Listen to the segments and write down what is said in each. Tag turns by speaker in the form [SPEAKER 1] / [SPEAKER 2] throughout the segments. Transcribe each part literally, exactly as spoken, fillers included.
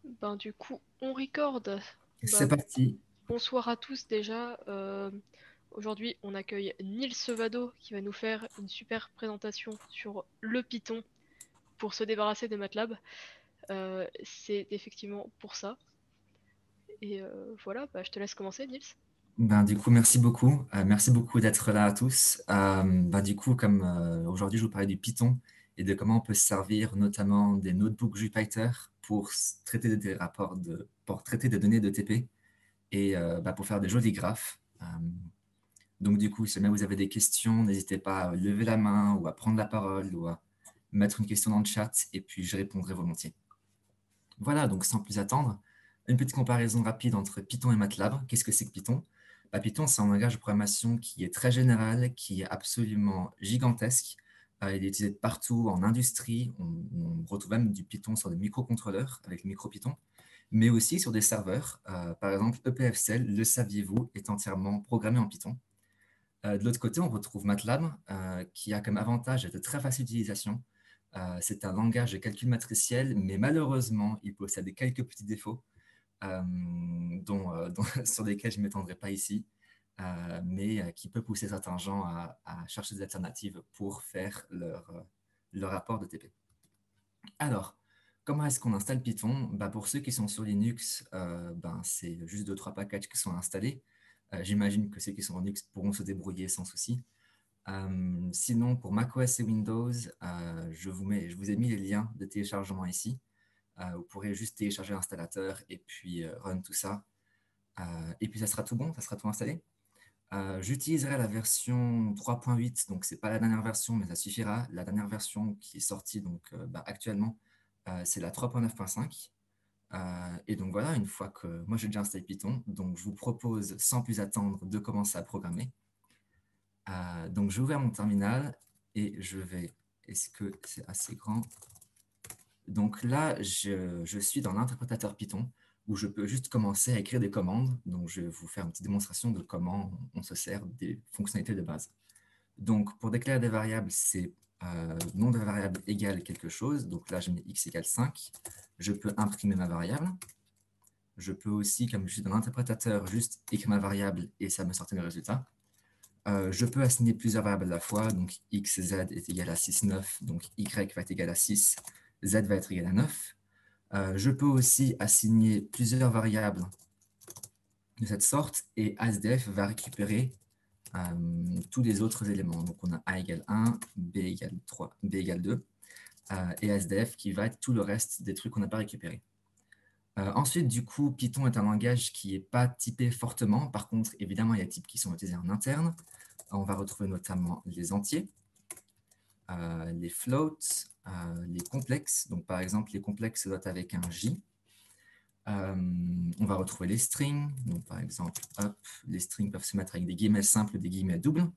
[SPEAKER 1] Ben, du coup, on record.
[SPEAKER 2] C'est
[SPEAKER 1] Bah,
[SPEAKER 2] parti.
[SPEAKER 1] bonsoir à tous déjà. Euh, aujourd'hui, on accueille Nils Sevado qui va nous faire une super présentation sur le Python pour se débarrasser de MATLAB. Euh, c'est effectivement pour ça. Et euh, voilà, bah, je te laisse commencer, Nils.
[SPEAKER 2] Ben, du coup, merci beaucoup. Euh, merci beaucoup d'être là à tous. Euh, ben, du coup, comme euh, aujourd'hui, je vous parlais du Python et de comment on peut se servir notamment des notebooks Jupyter pour s- traiter des rapports de, pour traiter des données de T P et euh, ben, pour faire des jolis graphes. Euh, donc, du coup, si jamais vous avez des questions, n'hésitez pas à lever la main ou à prendre la parole ou à mettre une question dans le chat et puis je répondrai volontiers. Voilà, donc sans plus attendre, une petite comparaison rapide entre Python et MATLAB. Qu'est-ce que c'est que Python? Bah, Python, c'est un langage de programmation qui est très général, qui est absolument gigantesque. Euh, il est utilisé partout en industrie. On, on retrouve même du Python sur des microcontrôleurs avec le MicroPython, mais aussi sur des serveurs. Euh, par exemple, E P F S L, le saviez-vous, est entièrement programmé en Python. Euh, de l'autre côté, on retrouve MATLAB, euh, qui a comme avantage d'être très facile d'utilisation. Euh, c'est un langage de calcul matriciel, mais malheureusement, il possède quelques petits défauts euh, dont, euh, dont- sur lesquels je ne m'étendrai pas ici, euh, mais euh, qui peut pousser certains gens à, à chercher des alternatives pour faire leur, euh, leur rapport de T P. Alors, comment est-ce qu'on installe Python? Bah, pour ceux qui sont sur Linux, euh, ben, c'est juste deux, trois packages qui sont installés. Euh, J'imagine que ceux qui sont en Linux pourront se débrouiller sans souci. Euh, sinon, pour macOS et Windows, euh, je vous mets, je vous ai mis les liens de téléchargement ici. Euh, vous pourrez juste télécharger l'installateur et puis euh, run tout ça. Euh, et puis ça sera tout bon, ça sera tout installé. Euh, J'utiliserai la version trois point huit, donc c'est pas la dernière version, mais ça suffira. La dernière version qui est sortie donc, euh, bah, actuellement, euh, c'est la trois point neuf point cinq. Euh, et donc voilà, une fois que moi j'ai déjà installé Python, donc je vous propose sans plus attendre de commencer à programmer. Euh, donc, j'ai ouvert mon terminal et je vais. Est-ce que c'est assez grand? Donc là, je, je suis dans l'interprétateur Python où je peux juste commencer à écrire des commandes. Donc, je vais vous faire une petite démonstration de comment on se sert des fonctionnalités de base. Donc, pour déclarer des variables, c'est euh, nom de variable égale quelque chose. Donc là, je mets x égale cinq. Je peux imprimer ma variable. Je peux aussi, comme je suis dans l'interprétateur, juste écrire ma variable et ça me sortir le résultat. Euh, je peux assigner plusieurs variables à la fois, donc x, z est égal à six, neuf, donc y va être égal à six, z va être égal à neuf. Euh, je peux aussi assigner plusieurs variables de cette sorte et A S D F va récupérer euh, tous les autres éléments. Donc on a A égale un, B égale trois, B égale deux, euh, et A S D F qui va être tout le reste des trucs qu'on n'a pas récupérés. Euh, ensuite, du coup, Python est un langage qui n'est pas typé fortement. Par contre, évidemment, il y a des types qui sont utilisés en interne. On va retrouver notamment les entiers, euh, les floats, euh, les complexes. Donc, par exemple, les complexes se doivent avec un J. Euh, on va retrouver les strings. Donc, par exemple, hop, les strings peuvent se mettre avec des guillemets simples, des guillemets doubles.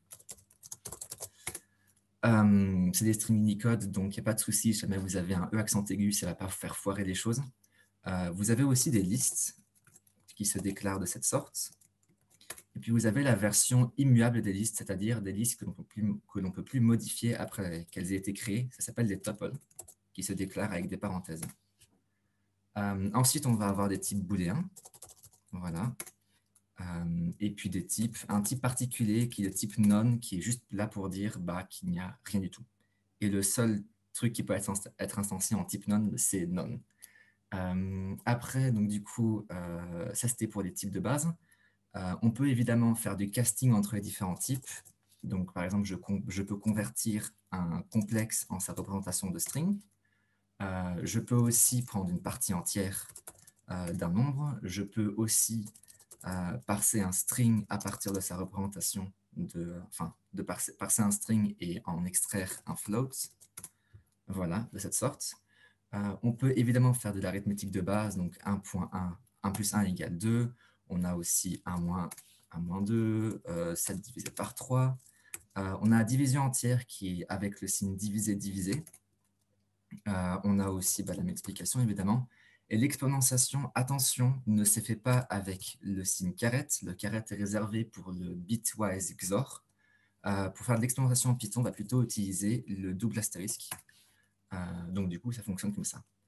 [SPEAKER 2] Euh, c'est des strings Unicode, donc il n'y a pas de souci. Si jamais vous avez un E accent aigu, ça ne va pas vous faire foirer les choses. Euh, vous avez aussi des listes qui se déclarent de cette sorte. Et puis, vous avez la version immuable des listes, c'est-à-dire des listes que l'on ne peut plus modifier après qu'elles aient été créées. Ça s'appelle des tuples, qui se déclarent avec des parenthèses. Euh, ensuite, on va avoir des types booléens. Voilà. Euh, et puis des types, un type particulier qui est le type none, qui est juste là pour dire bah, qu'il n'y a rien du tout. Et le seul truc qui peut être, être instancié en type none, c'est none. Euh, après, donc du coup, euh, ça c'était pour les types de base. Euh, on peut évidemment faire du casting entre les différents types. Donc, par exemple, je, je peux convertir un complexe en sa représentation de string. Euh, je peux aussi prendre une partie entière euh, d'un nombre. Je peux aussi euh, parser un string à partir de sa représentation, de, enfin, de parser, parser un string et en extraire un float. Voilà, de cette sorte. Euh, on peut évidemment faire de l'arithmétique de base, donc un point un, un plus un égale deux. On a aussi un moins un moins deux, euh, sept divisé par trois. Euh, on a la division entière qui est avec le signe divisé-divisé. Euh, on a aussi bah, la multiplication, évidemment. Et l'exponentiation, attention, ne se fait pas avec le signe caret. Le caret est réservé pour le bitwise X O R. Euh, pour faire de l'exponentiation en Python, on va plutôt utiliser le double astérisque. Euh, donc, du coup, ça fonctionne comme ça.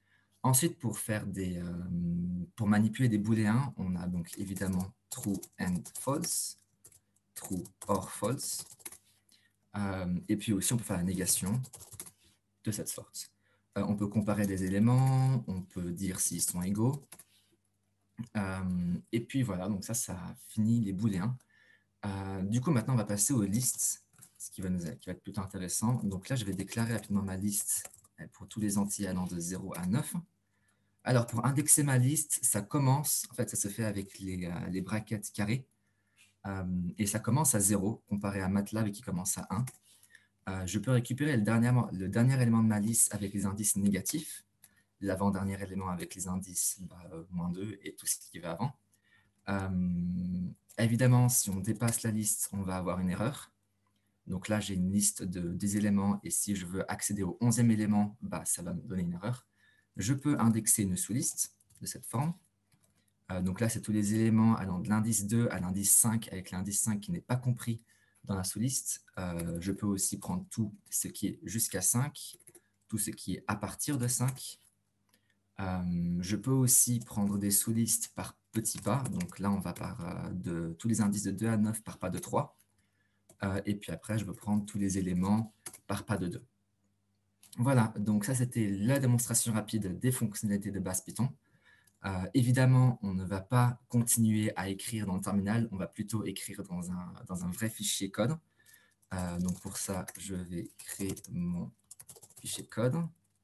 [SPEAKER 2] Ensuite, pour, faire des, euh, pour manipuler des booléens, on a donc évidemment true and false, true or false. Euh, et puis aussi, on peut faire la négation de cette sorte. Euh, on peut comparer des éléments, on peut dire s'ils sont égaux. Euh, et puis voilà, donc ça, ça finit les booléens. Euh, du coup, maintenant, on va passer aux listes, ce qui va, nous, qui va être plutôt intéressant. Donc là, je vais déclarer rapidement ma liste pour tous les entiers allant de zéro à neuf. Alors, pour indexer ma liste, ça commence, en fait, ça se fait avec les, euh, les brackets carrés, euh, et ça commence à zéro, comparé à MATLAB qui commence à un. Euh, je peux récupérer le dernier, le dernier élément de ma liste avec les indices négatifs, l'avant-dernier élément avec les indices bah, euh, moins deux et tout ce qui va avant. Euh, évidemment, si on dépasse la liste, on va avoir une erreur. Donc là, j'ai une liste de, des éléments, et si je veux accéder au onzième élément, bah, ça va me donner une erreur. Je peux indexer une sous-liste de cette forme. Euh, donc là, c'est tous les éléments allant de l'indice deux à l'indice cinq, avec l'indice cinq qui n'est pas compris dans la sous-liste. Euh, je peux aussi prendre tout ce qui est jusqu'à cinq, tout ce qui est à partir de cinq. Euh, je peux aussi prendre des sous-listes par petits pas. Donc là, on va par euh, de, tous les indices de deux à neuf par pas de trois. Euh, et puis après, je peux prendre tous les éléments par pas de deux. Voilà, donc ça, c'était la démonstration rapide des fonctionnalités de base Python. Euh, évidemment, on ne va pas continuer à écrire dans le terminal, on va plutôt écrire dans un, dans un vrai fichier code. Euh, donc pour ça, je vais créer mon fichier code.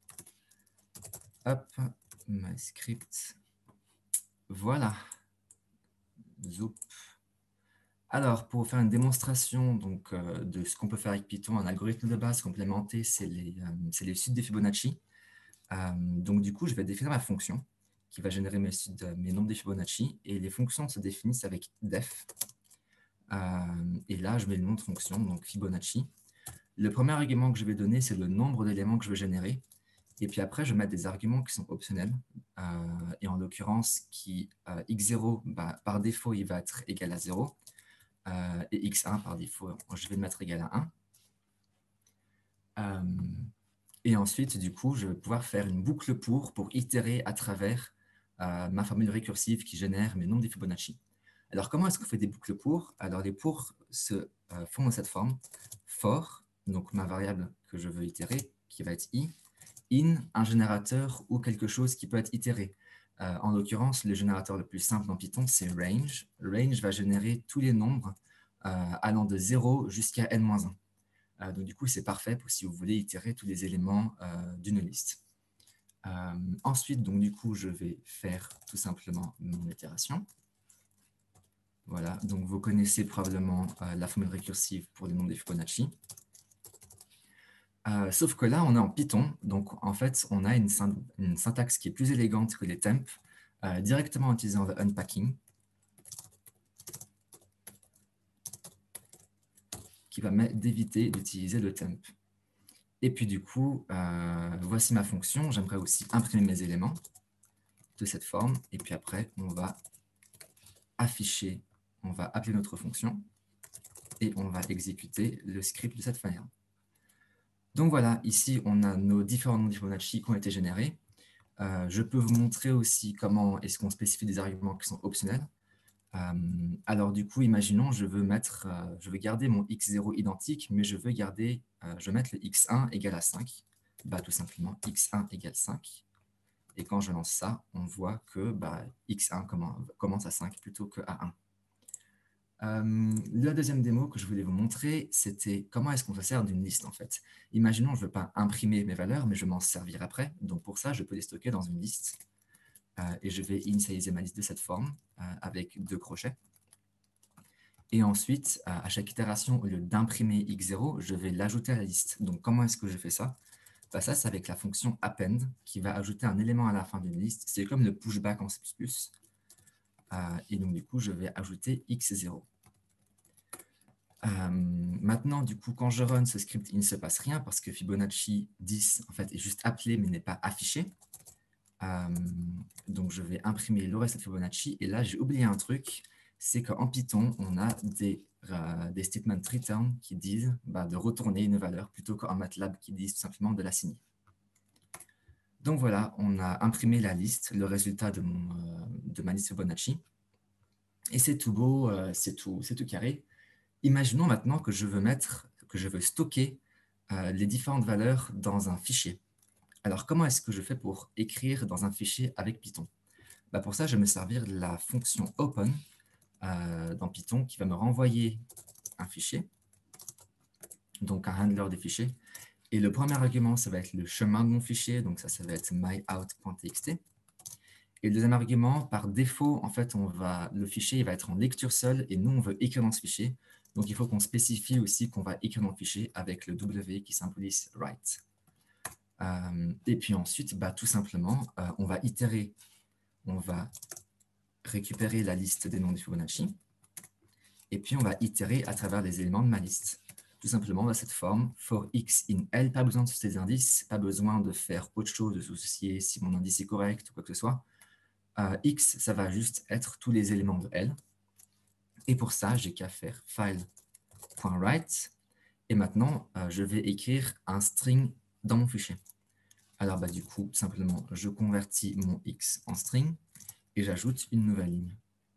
[SPEAKER 2] Hop, MyScript. Voilà. Zoup. Alors, pour faire une démonstration donc, euh, de ce qu'on peut faire avec Python, un algorithme de base complémenté, c'est les, euh, les suites de Fibonacci. Euh, donc, du coup, je vais définir ma fonction qui va générer mes, suites, mes nombres de Fibonacci. Et les fonctions se définissent avec def. Euh, et là, je mets le nom de fonction, donc Fibonacci. Le premier argument que je vais donner, c'est le nombre d'éléments que je veux générer. Et puis après, je vais mettre des arguments qui sont optionnels. Euh, et en l'occurrence, qui euh, x zéro, bah, par défaut, il va être égal à zéro. Euh, et x un, par défaut, je vais le mettre égal à un. Euh, et ensuite, du coup, je vais pouvoir faire une boucle pour, pour itérer à travers euh, ma formule récursive qui génère mes nombres de Fibonacci. Alors, comment est-ce qu'on fait des boucles pour? Alors, les pour se euh, font de cette forme. For, donc ma variable que je veux itérer, qui va être i, in, un générateur ou quelque chose qui peut être itéré. Euh, en l'occurrence, le générateur le plus simple dans Python, c'est range. Range va générer tous les nombres euh, allant de zéro jusqu'à n moins un. Euh, donc, du coup, c'est parfait pour si vous voulez itérer tous les éléments euh, d'une liste. Euh, ensuite, donc, du coup, je vais faire tout simplement mon itération. Voilà, donc vous connaissez probablement euh, la formule récursive pour les nombres de Fibonacci. Euh, sauf que là, on est en Python, donc en fait, on a une, syn une syntaxe qui est plus élégante que les temp, euh, directement en utilisant le unpacking, qui permet d'éviter d'utiliser le temp. Et puis du coup, euh, voici ma fonction. J'aimerais aussi imprimer mes éléments de cette forme. Et puis après, on va afficher, on va appeler notre fonction et on va exécuter le script de cette manière. Donc voilà, ici, on a nos différents noms de Fibonacci qui ont été générés. Euh, je peux vous montrer aussi comment est-ce qu'on spécifie des arguments qui sont optionnels. Euh, alors du coup, imaginons, je veux, mettre, euh, je veux garder mon x zéro identique, mais je veux garder, euh, je veux mettre le x un égal à cinq. Bah, tout simplement, x un égale cinq. Et quand je lance ça, on voit que bah, x un commence à cinq plutôt qu'à un. Euh, la deuxième démo que je voulais vous montrer, c'était comment est-ce qu'on se sert d'une liste en fait. Imaginons, je ne veux pas imprimer mes valeurs, mais je veux m'en servir après. Donc pour ça, je peux les stocker dans une liste. Euh, et je vais initialiser ma liste de cette forme euh, avec deux crochets. Et ensuite, euh, à chaque itération, au lieu d'imprimer x zéro, je vais l'ajouter à la liste. Donc comment est-ce que je fais ça? Bah, ça, c'est avec la fonction append qui va ajouter un élément à la fin d'une liste. C'est comme le pushback en C plus plus. Euh, et donc, du coup, je vais ajouter x zéro. Euh, maintenant, du coup, quand je run ce script, il ne se passe rien parce que Fibonacci dix en fait, est juste appelé mais n'est pas affiché. Euh, donc, je vais imprimer le reste de Fibonacci. Et là, j'ai oublié un truc, c'est qu'en Python, on a des, euh, des statements return qui disent bah, de retourner une valeur plutôt qu'en MATLAB qui disent tout simplement de l'assigner. Donc voilà, on a imprimé la liste, le résultat de, mon, euh, de ma liste Fibonacci. Et c'est tout beau, euh, c'est tout, c'est tout carré. Imaginons maintenant que je veux mettre, que je veux stocker euh, les différentes valeurs dans un fichier. Alors, comment est-ce que je fais pour écrire dans un fichier avec Python? Bah, pour ça, je vais me servir de la fonction open euh, dans Python qui va me renvoyer un fichier, donc un handler des fichiers. Et le premier argument, ça va être le chemin de mon fichier, donc ça, ça va être myout.txt. Et le deuxième argument, par défaut, en fait, on va, le fichier il va être en lecture seule et nous, on veut écrire dans ce fichier. Donc, il faut qu'on spécifie aussi qu'on va écrire dans le fichier avec le W qui symbolise write. Euh, et puis ensuite, bah, tout simplement, euh, on va itérer. On va récupérer la liste des noms de Fibonacci. Et puis, on va itérer à travers les éléments de ma liste. Tout simplement, dans cette forme, for x in L, pas besoin de ces indices, pas besoin de faire autre chose, de soucier si mon indice est correct ou quoi que ce soit. Euh, X, ça va juste être tous les éléments de L. Et pour ça, j'ai qu'à faire file.write. Et maintenant, euh, je vais écrire un string dans mon fichier. Alors, bah, du coup, simplement, je convertis mon X en string et j'ajoute une nouvelle ligne.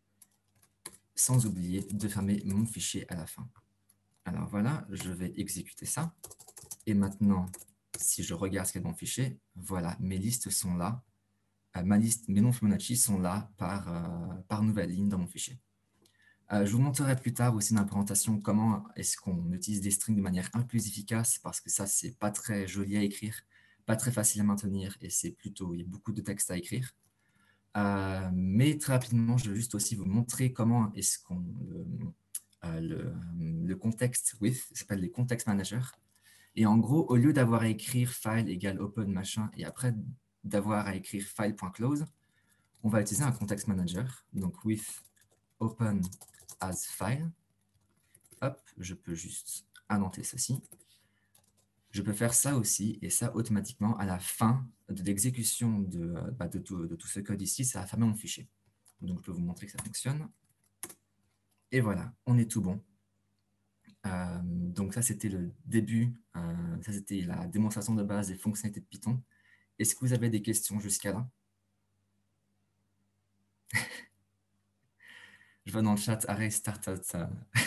[SPEAKER 2] Sans oublier de fermer mon fichier à la fin. Alors voilà, je vais exécuter ça. Et maintenant, si je regarde ce qu'il y a dans mon fichier, voilà, mes listes sont là. Euh, ma liste, mes noms Fibonacci sont là par, euh, par nouvelle ligne dans mon fichier. Euh, je vous montrerai plus tard aussi dans la présentation comment est-ce qu'on utilise des strings de manière un peu plus efficace, parce que ça, c'est pas très joli à écrire, pas très facile à maintenir, et c'est plutôt, il y a beaucoup de texte à écrire. Euh, mais très rapidement, je vais juste aussi vous montrer comment est-ce qu'on le, euh, le, le contexte with, ça s'appelle les context managers. Et en gros, au lieu d'avoir à écrire file égale open machin, et après d'avoir à écrire file.close, on va utiliser un context manager, donc with open as file. Hop, je peux juste indenter ceci. Je peux faire ça aussi, et ça automatiquement à la fin de l'exécution de, bah, de, tout, de tout ce code ici, ça va fermer mon fichier. Donc je peux vous montrer que ça fonctionne. Et voilà, on est tout bon. Euh, donc ça c'était le début, euh, ça c'était la démonstration de base des fonctionnalités de Python. Est-ce que vous avez des questions jusqu'à là? Je vois dans le chat, arrêt, start out. Ça.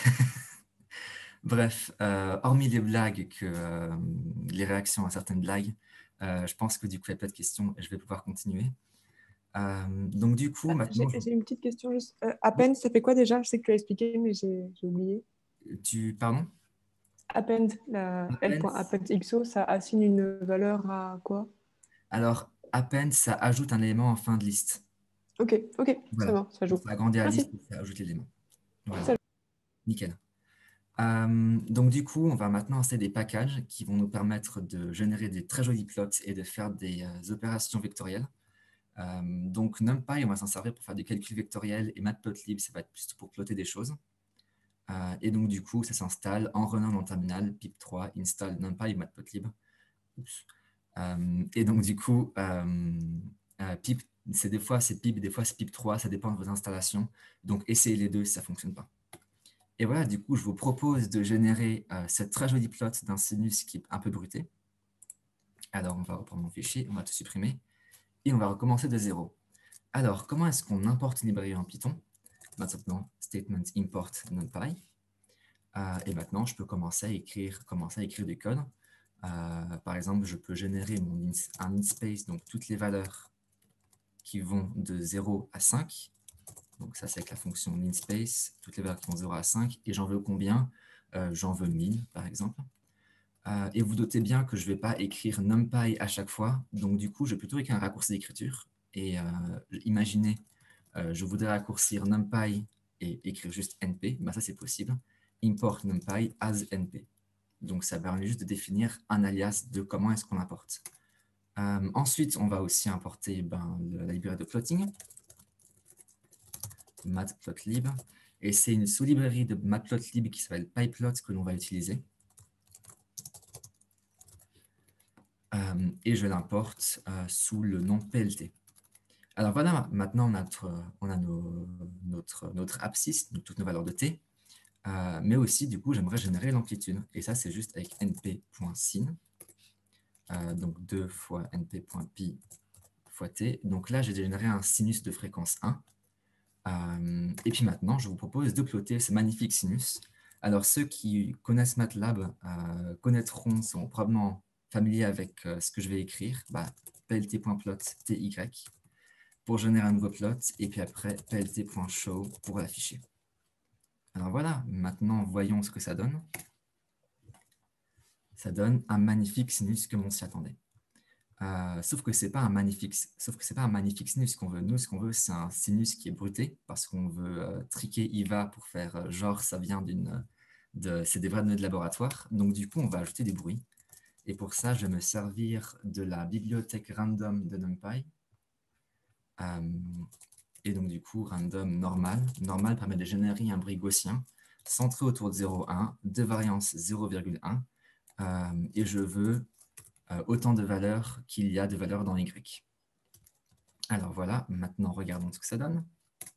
[SPEAKER 2] Bref, euh, hormis les blagues, que, euh, les réactions à certaines blagues, euh, je pense que du coup, il n'y a pas de questions et je vais pouvoir continuer. Euh, donc du coup,
[SPEAKER 3] Ah,
[SPEAKER 2] maintenant...
[SPEAKER 3] J'ai
[SPEAKER 2] Je...
[SPEAKER 3] j'ai une petite question juste. Euh, append, ça fait quoi déjà? Je sais que tu l'as expliqué, mais j'ai j'ai oublié.
[SPEAKER 2] Tu... Pardon?
[SPEAKER 3] Append, la
[SPEAKER 2] Append.
[SPEAKER 3] L.append.xo, ça assigne une valeur à quoi?
[SPEAKER 2] Alors, append, ça ajoute un élément en fin de liste.
[SPEAKER 3] Ok, ok, ça
[SPEAKER 2] Voilà.
[SPEAKER 3] va, ça joue.
[SPEAKER 2] Ça agrandit la liste
[SPEAKER 3] Merci.
[SPEAKER 2] et ça ajoute l'élément. Voilà.
[SPEAKER 3] Ça
[SPEAKER 2] Nickel. Euh, donc du coup, on va maintenant installer des packages qui vont nous permettre de générer des très jolis plots et de faire des euh, opérations vectorielles. Euh, donc NumPy, on va s'en servir pour faire des calculs vectoriels et Matplotlib, ça va être plus pour plotter des choses. Euh, et donc du coup, ça s'installe en runant dans le terminal, pip trois, install NumPy Matplotlib. Oups. Euh, et donc du coup, euh, euh, pip, c'est des fois c'est pip, des fois c'est pip trois, ça dépend de vos installations. Donc essayez les deux si ça ne fonctionne pas. Et voilà, du coup, je vous propose de générer euh, cette très jolie plot d'un sinus qui est un peu bruité. Alors, on va reprendre mon fichier, on va tout supprimer, et on va recommencer de zéro. Alors, comment est-ce qu'on importe une librairie en Python? Maintenant, statement import NumPy. Euh, et maintenant, je peux commencer à écrire, commencer à écrire du code. Euh, par exemple, je peux générer mon ins, un inspace, donc toutes les valeurs qui vont de zéro à cinq. Donc ça, c'est avec la fonction linspace, toutes les valeurs qui vont de zéro à cinq. Et j'en veux combien? euh, J'en veux mille, par exemple. Euh, et vous notez bien que je ne vais pas écrire NumPy à chaque fois. Donc du coup, je vais plutôt écrire un raccourci d'écriture. Et euh, imaginez, euh, je voudrais raccourcir NumPy et écrire juste N P. Ben, ça, c'est possible. Import NumPy as N P. Donc ça permet juste de définir un alias de comment est-ce qu'on importe. Euh, ensuite, on va aussi importer ben, la librairie de plotting. Matplotlib. Et c'est une sous-librairie de Matplotlib qui s'appelle PyPlot que l'on va utiliser. Euh, et je l'importe euh, sous le nom P L T. Alors voilà, maintenant on a notre, on a nos, notre, notre abscisse, donc toutes nos valeurs de T. Euh, mais aussi, du coup, j'aimerais générer l'amplitude. Et ça, c'est juste avec np.sin. euh, donc deux fois np.pi fois t. Donc là, j'ai généré un sinus de fréquence un. Euh, et puis maintenant, je vous propose de plotter ce magnifique sinus. Alors, ceux qui connaissent MATLAB euh, connaîtront, sont probablement familiers avec euh, ce que je vais écrire, bah, plt.plot ty, pour générer un nouveau plot, et puis après plt.show pour l'afficher. Alors voilà, maintenant, voyons ce que ça donne. Ça donne un magnifique sinus comme on s'y attendait. Euh, sauf que ce n'est pas un magnifique, sauf que c'est pas un magnifique sinus qu'on veut. Nous, ce qu'on veut, c'est un sinus qui est bruté, parce qu'on veut euh, triquer I V A pour faire euh, genre ça vient d'une, de, c'est des vraies données de laboratoire. Donc du coup, on va ajouter des bruits. Et pour ça, je vais me servir de la bibliothèque random de NumPy. Euh, et donc du coup, random normal. Normal permet de générer un bruit gaussien centré autour de zéro virgule un, de variance zéro virgule un. Euh, et je veux Euh, autant de valeurs qu'il y a de valeurs dans Y. Alors voilà, maintenant regardons ce que ça donne.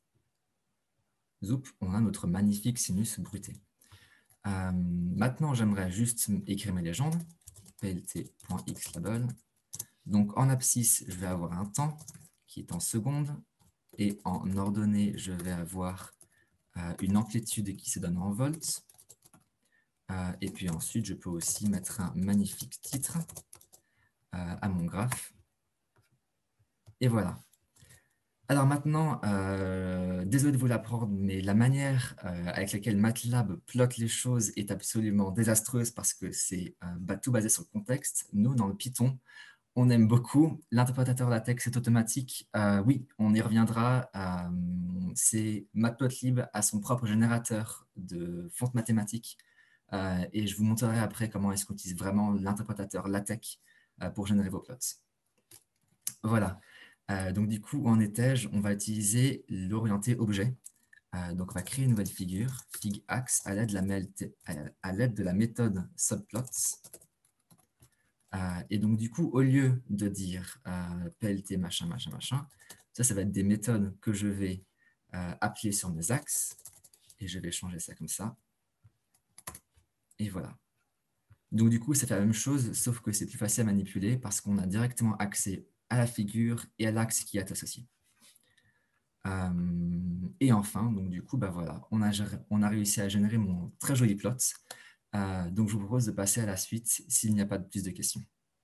[SPEAKER 2] Zoup, on a notre magnifique sinus bruté. Euh, maintenant, j'aimerais juste écrire mes légendes. plt.xlabel. Donc en abscisse, je vais avoir un temps qui est en secondes. Et en ordonnée, je vais avoir euh, une amplitude qui se donne en volts. Euh, et puis ensuite, je peux aussi mettre un magnifique titre euh, à mon graphe. Et voilà. Alors maintenant, euh, désolé de vous l'apprendre, mais la manière euh, avec laquelle MATLAB plotte les choses est absolument désastreuse parce que c'est euh, bah, tout basé sur le contexte. Nous, dans le Python, on aime beaucoup. L'interprétateur latex est automatique. Euh, oui, on y reviendra. Euh, c'est Matplotlib a son propre générateur de fonte mathématiques. Euh, et je vous montrerai après comment est-ce qu'on utilise vraiment l'interprétateur LaTeX euh, pour générer vos plots. Voilà. Euh, donc du coup, où en étais-je? On va utiliser l'orienté objet. Euh, donc on va créer une nouvelle figure, figax, à l'aide de, de la méthode subplots. Euh, et donc du coup, au lieu de dire euh, plt machin, machin, machin, ça, ça va être des méthodes que je vais euh, appeler sur mes axes. Et je vais changer ça comme ça. Et voilà. Donc du coup, ça fait la même chose, sauf que c'est plus facile à manipuler parce qu'on a directement accès à la figure et à l'axe qui est associé. Euh, et enfin, donc du coup, bah voilà, on a, on a réussi à générer mon très joli plot. Euh, donc je vous propose de passer à la suite s'il n'y a pas de plus de questions.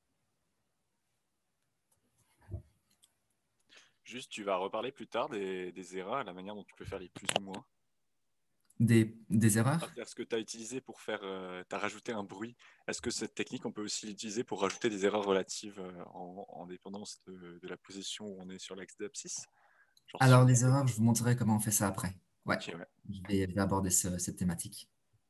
[SPEAKER 4] Juste, tu vas reparler plus tard des, des erreurs et la manière dont tu peux faire les plus ou moins.
[SPEAKER 2] Des, des erreurs?
[SPEAKER 4] Ce que tu as utilisé pour faire, euh, tu as rajouté un bruit. Est-ce que cette technique, on peut aussi l'utiliser pour rajouter des erreurs relatives euh, en, en dépendance de, de la position où on est sur l'axe d'abscisse?
[SPEAKER 2] Alors,
[SPEAKER 4] sur...
[SPEAKER 2] les erreurs, je vous montrerai comment on fait ça après. Ouais,
[SPEAKER 4] okay, ouais.
[SPEAKER 2] Je, vais, je vais aborder ce, cette thématique.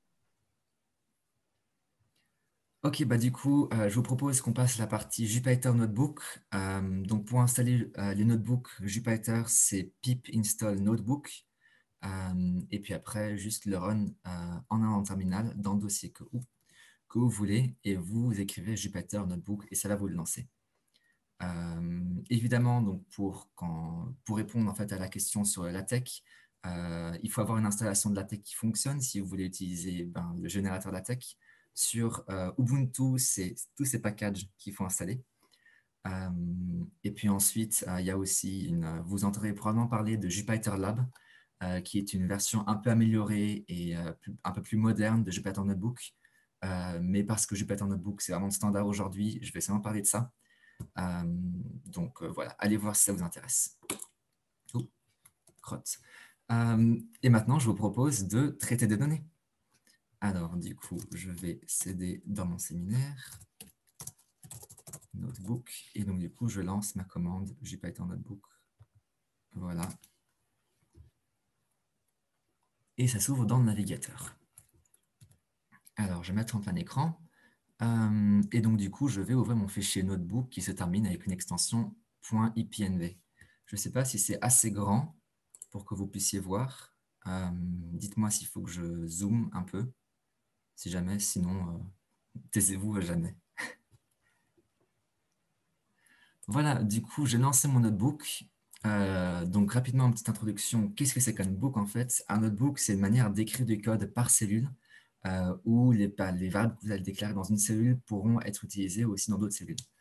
[SPEAKER 2] Ok, bah du coup, euh, je vous propose qu'on passe à la partie Jupyter Notebook. Euh, donc, pour installer euh, les notebooks Jupyter, c'est pip install notebook. Euh, et puis après, juste le run euh, en un en terminal dans le dossier que, que vous voulez. Et vous écrivez Jupyter Notebook et ça va vous le lancer. Euh, évidemment, donc pour, quand, pour répondre en fait, à la question sur LaTeX, euh, il faut avoir une installation de LaTeX qui fonctionne si vous voulez utiliser ben, le générateur LaTeX. Sur euh, Ubuntu, c'est tous ces packages qu'il faut installer. Euh, et puis ensuite, euh, il y a aussi, une, vous entendrez probablement parler de Jupyter Lab, euh, qui est une version un peu améliorée et euh, plus, un peu plus moderne de Jupyter Notebook. Euh, mais parce que Jupyter Notebook, c'est vraiment le standard aujourd'hui, je vais seulement parler de ça. Euh, donc euh, voilà, allez voir si ça vous intéresse. Oh, crotte. Euh, et maintenant, je vous propose de traiter des données. Alors, du coup, je vais céder dans mon séminaire. Notebook. Et donc, du coup, je lance ma commande Jupyter Notebook. Voilà. Et ça s'ouvre dans le navigateur. Alors, je vais mettre en plein écran. Euh, et donc, du coup, je vais ouvrir mon fichier Notebook qui se termine avec une extension .ipnv. Je ne sais pas si c'est assez grand pour que vous puissiez voir. Euh, Dites-moi s'il faut que je zoome un peu. Si jamais, sinon, euh, taisez-vous à jamais. Voilà, du coup, j'ai lancé mon notebook. Euh, donc, rapidement, une petite introduction. Qu'est-ce que c'est qu'un notebook, en fait? Un notebook, c'est une manière d'écrire du code par cellule, euh, où les, les variables que vous allez déclarer dans une cellule pourront être utilisées aussi dans d'autres cellules.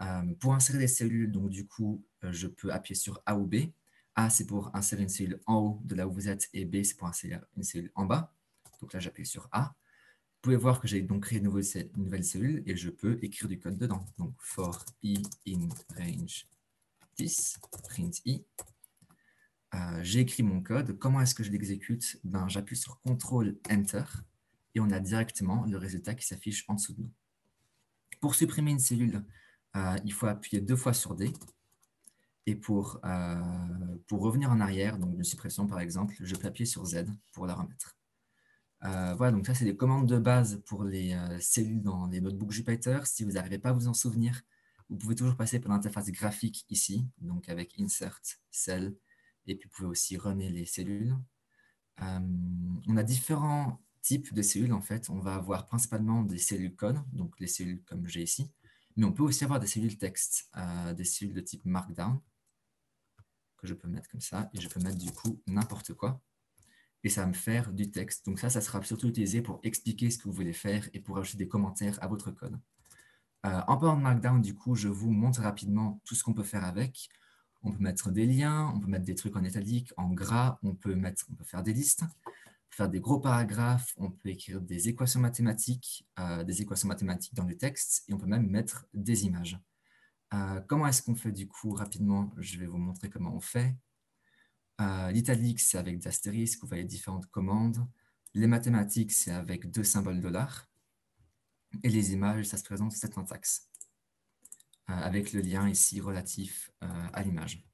[SPEAKER 2] Euh, pour insérer des cellules, donc du coup, euh, je peux appuyer sur A ou B. A, c'est pour insérer une cellule en haut de là où vous êtes, et B, c'est pour insérer une cellule en bas. Donc là, j'appuie sur A. Vous pouvez voir que j'ai donc créé une nouvelle, une nouvelle cellule et je peux écrire du code dedans. Donc, for i in range dix, print i. Euh, j'ai écrit mon code. Comment est-ce que je l'exécute? Ben, j'appuie sur contrôle enter et on a directement le résultat qui s'affiche en dessous de nous. Pour supprimer une cellule, euh, il faut appuyer deux fois sur D. Et pour, euh, pour revenir en arrière, donc une suppression par exemple, je peux appuyer sur Z pour la remettre. Euh, voilà, donc ça c'est les commandes de base pour les euh, cellules dans les notebooks Jupyter. Si vous n'arrivez pas à vous en souvenir, vous pouvez toujours passer par l'interface graphique ici, donc avec Insert, Cell, et puis vous pouvez aussi runner les cellules. Euh, on a différents types de cellules en fait. On va avoir principalement des cellules code, donc les cellules comme j'ai ici, mais on peut aussi avoir des cellules texte, euh, des cellules de type Markdown, que je peux mettre comme ça, et je peux mettre du coup n'importe quoi. Et ça va me faire du texte. Donc ça, ça sera surtout utilisé pour expliquer ce que vous voulez faire et pour ajouter des commentaires à votre code. Euh, en parlant de Markdown, du coup, je vous montre rapidement tout ce qu'on peut faire avec. On peut mettre des liens, on peut mettre des trucs en italique, en gras, on peut, mettre, on peut faire des listes, on peut faire des gros paragraphes, on peut écrire des équations mathématiques, euh, des équations mathématiques dans du texte, et on peut même mettre des images. Euh, comment est-ce qu'on fait du coup rapidement? Je vais vous montrer comment on fait. Euh, L'italique, c'est avec des astérisques, vous voyez différentes commandes. Les mathématiques, c'est avec deux symboles dollars. Et les images, ça se présente cette syntaxe, euh, avec le lien ici relatif euh, à l'image.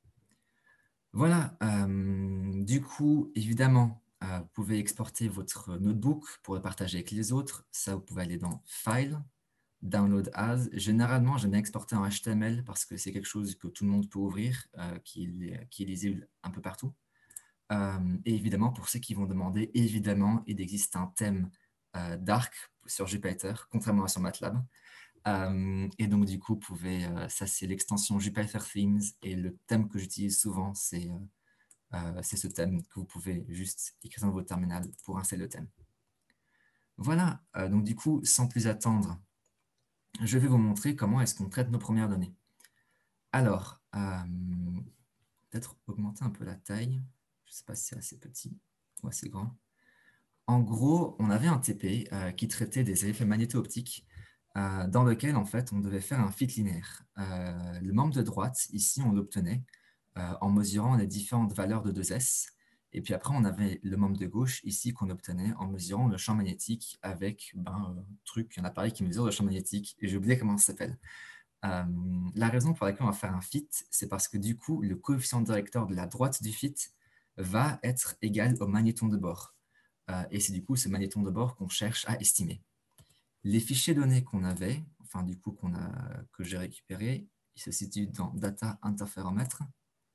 [SPEAKER 2] Voilà, euh, du coup, évidemment, euh, vous pouvez exporter votre notebook pour le partager avec les autres. Ça, vous pouvez aller dans File, Download As. Généralement, j'aime bien exporter en H T M L parce que c'est quelque chose que tout le monde peut ouvrir, euh, qui, est, qui est lisible un peu partout. Euh, et évidemment, pour ceux qui vont demander, évidemment, il existe un thème euh, Dark sur Jupyter, contrairement à sur MATLAB. Euh, et donc, du coup, vous pouvez, euh, ça, c'est l'extension Jupyter Themes. Et le thème que j'utilise souvent, c'est euh, euh, ce thème que vous pouvez juste écrire dans votre terminal pour installer le thème. Voilà, euh, donc du coup, sans plus attendre, je vais vous montrer comment est-ce qu'on traite nos premières données. Alors, euh, peut-être augmenter un peu la taille. Je ne sais pas si c'est assez petit ou assez grand. En gros, on avait un T P euh, qui traitait des effets magnéto-optiques euh, dans lequel, en fait, on devait faire un fit linéaire. Euh, le membre de droite, ici, on l'obtenait euh, en mesurant les différentes valeurs de deux S. Et puis après, on avait le membre de gauche, ici, qu'on obtenait en mesurant le champ magnétique avec ben, un truc, un appareil qui mesure le champ magnétique. Et j'ai oublié comment ça s'appelle. Euh, la raison pour laquelle on va faire un fit, c'est parce que du coup, le coefficient directeur de la droite du fit va être égal au magnéton de bord. Euh, et c'est du coup ce magnéton de bord qu'on cherche à estimer. Les fichiers données qu'on avait, enfin du coup qu'on a, que j'ai récupérés, ils se situent dans Data Interféromètre.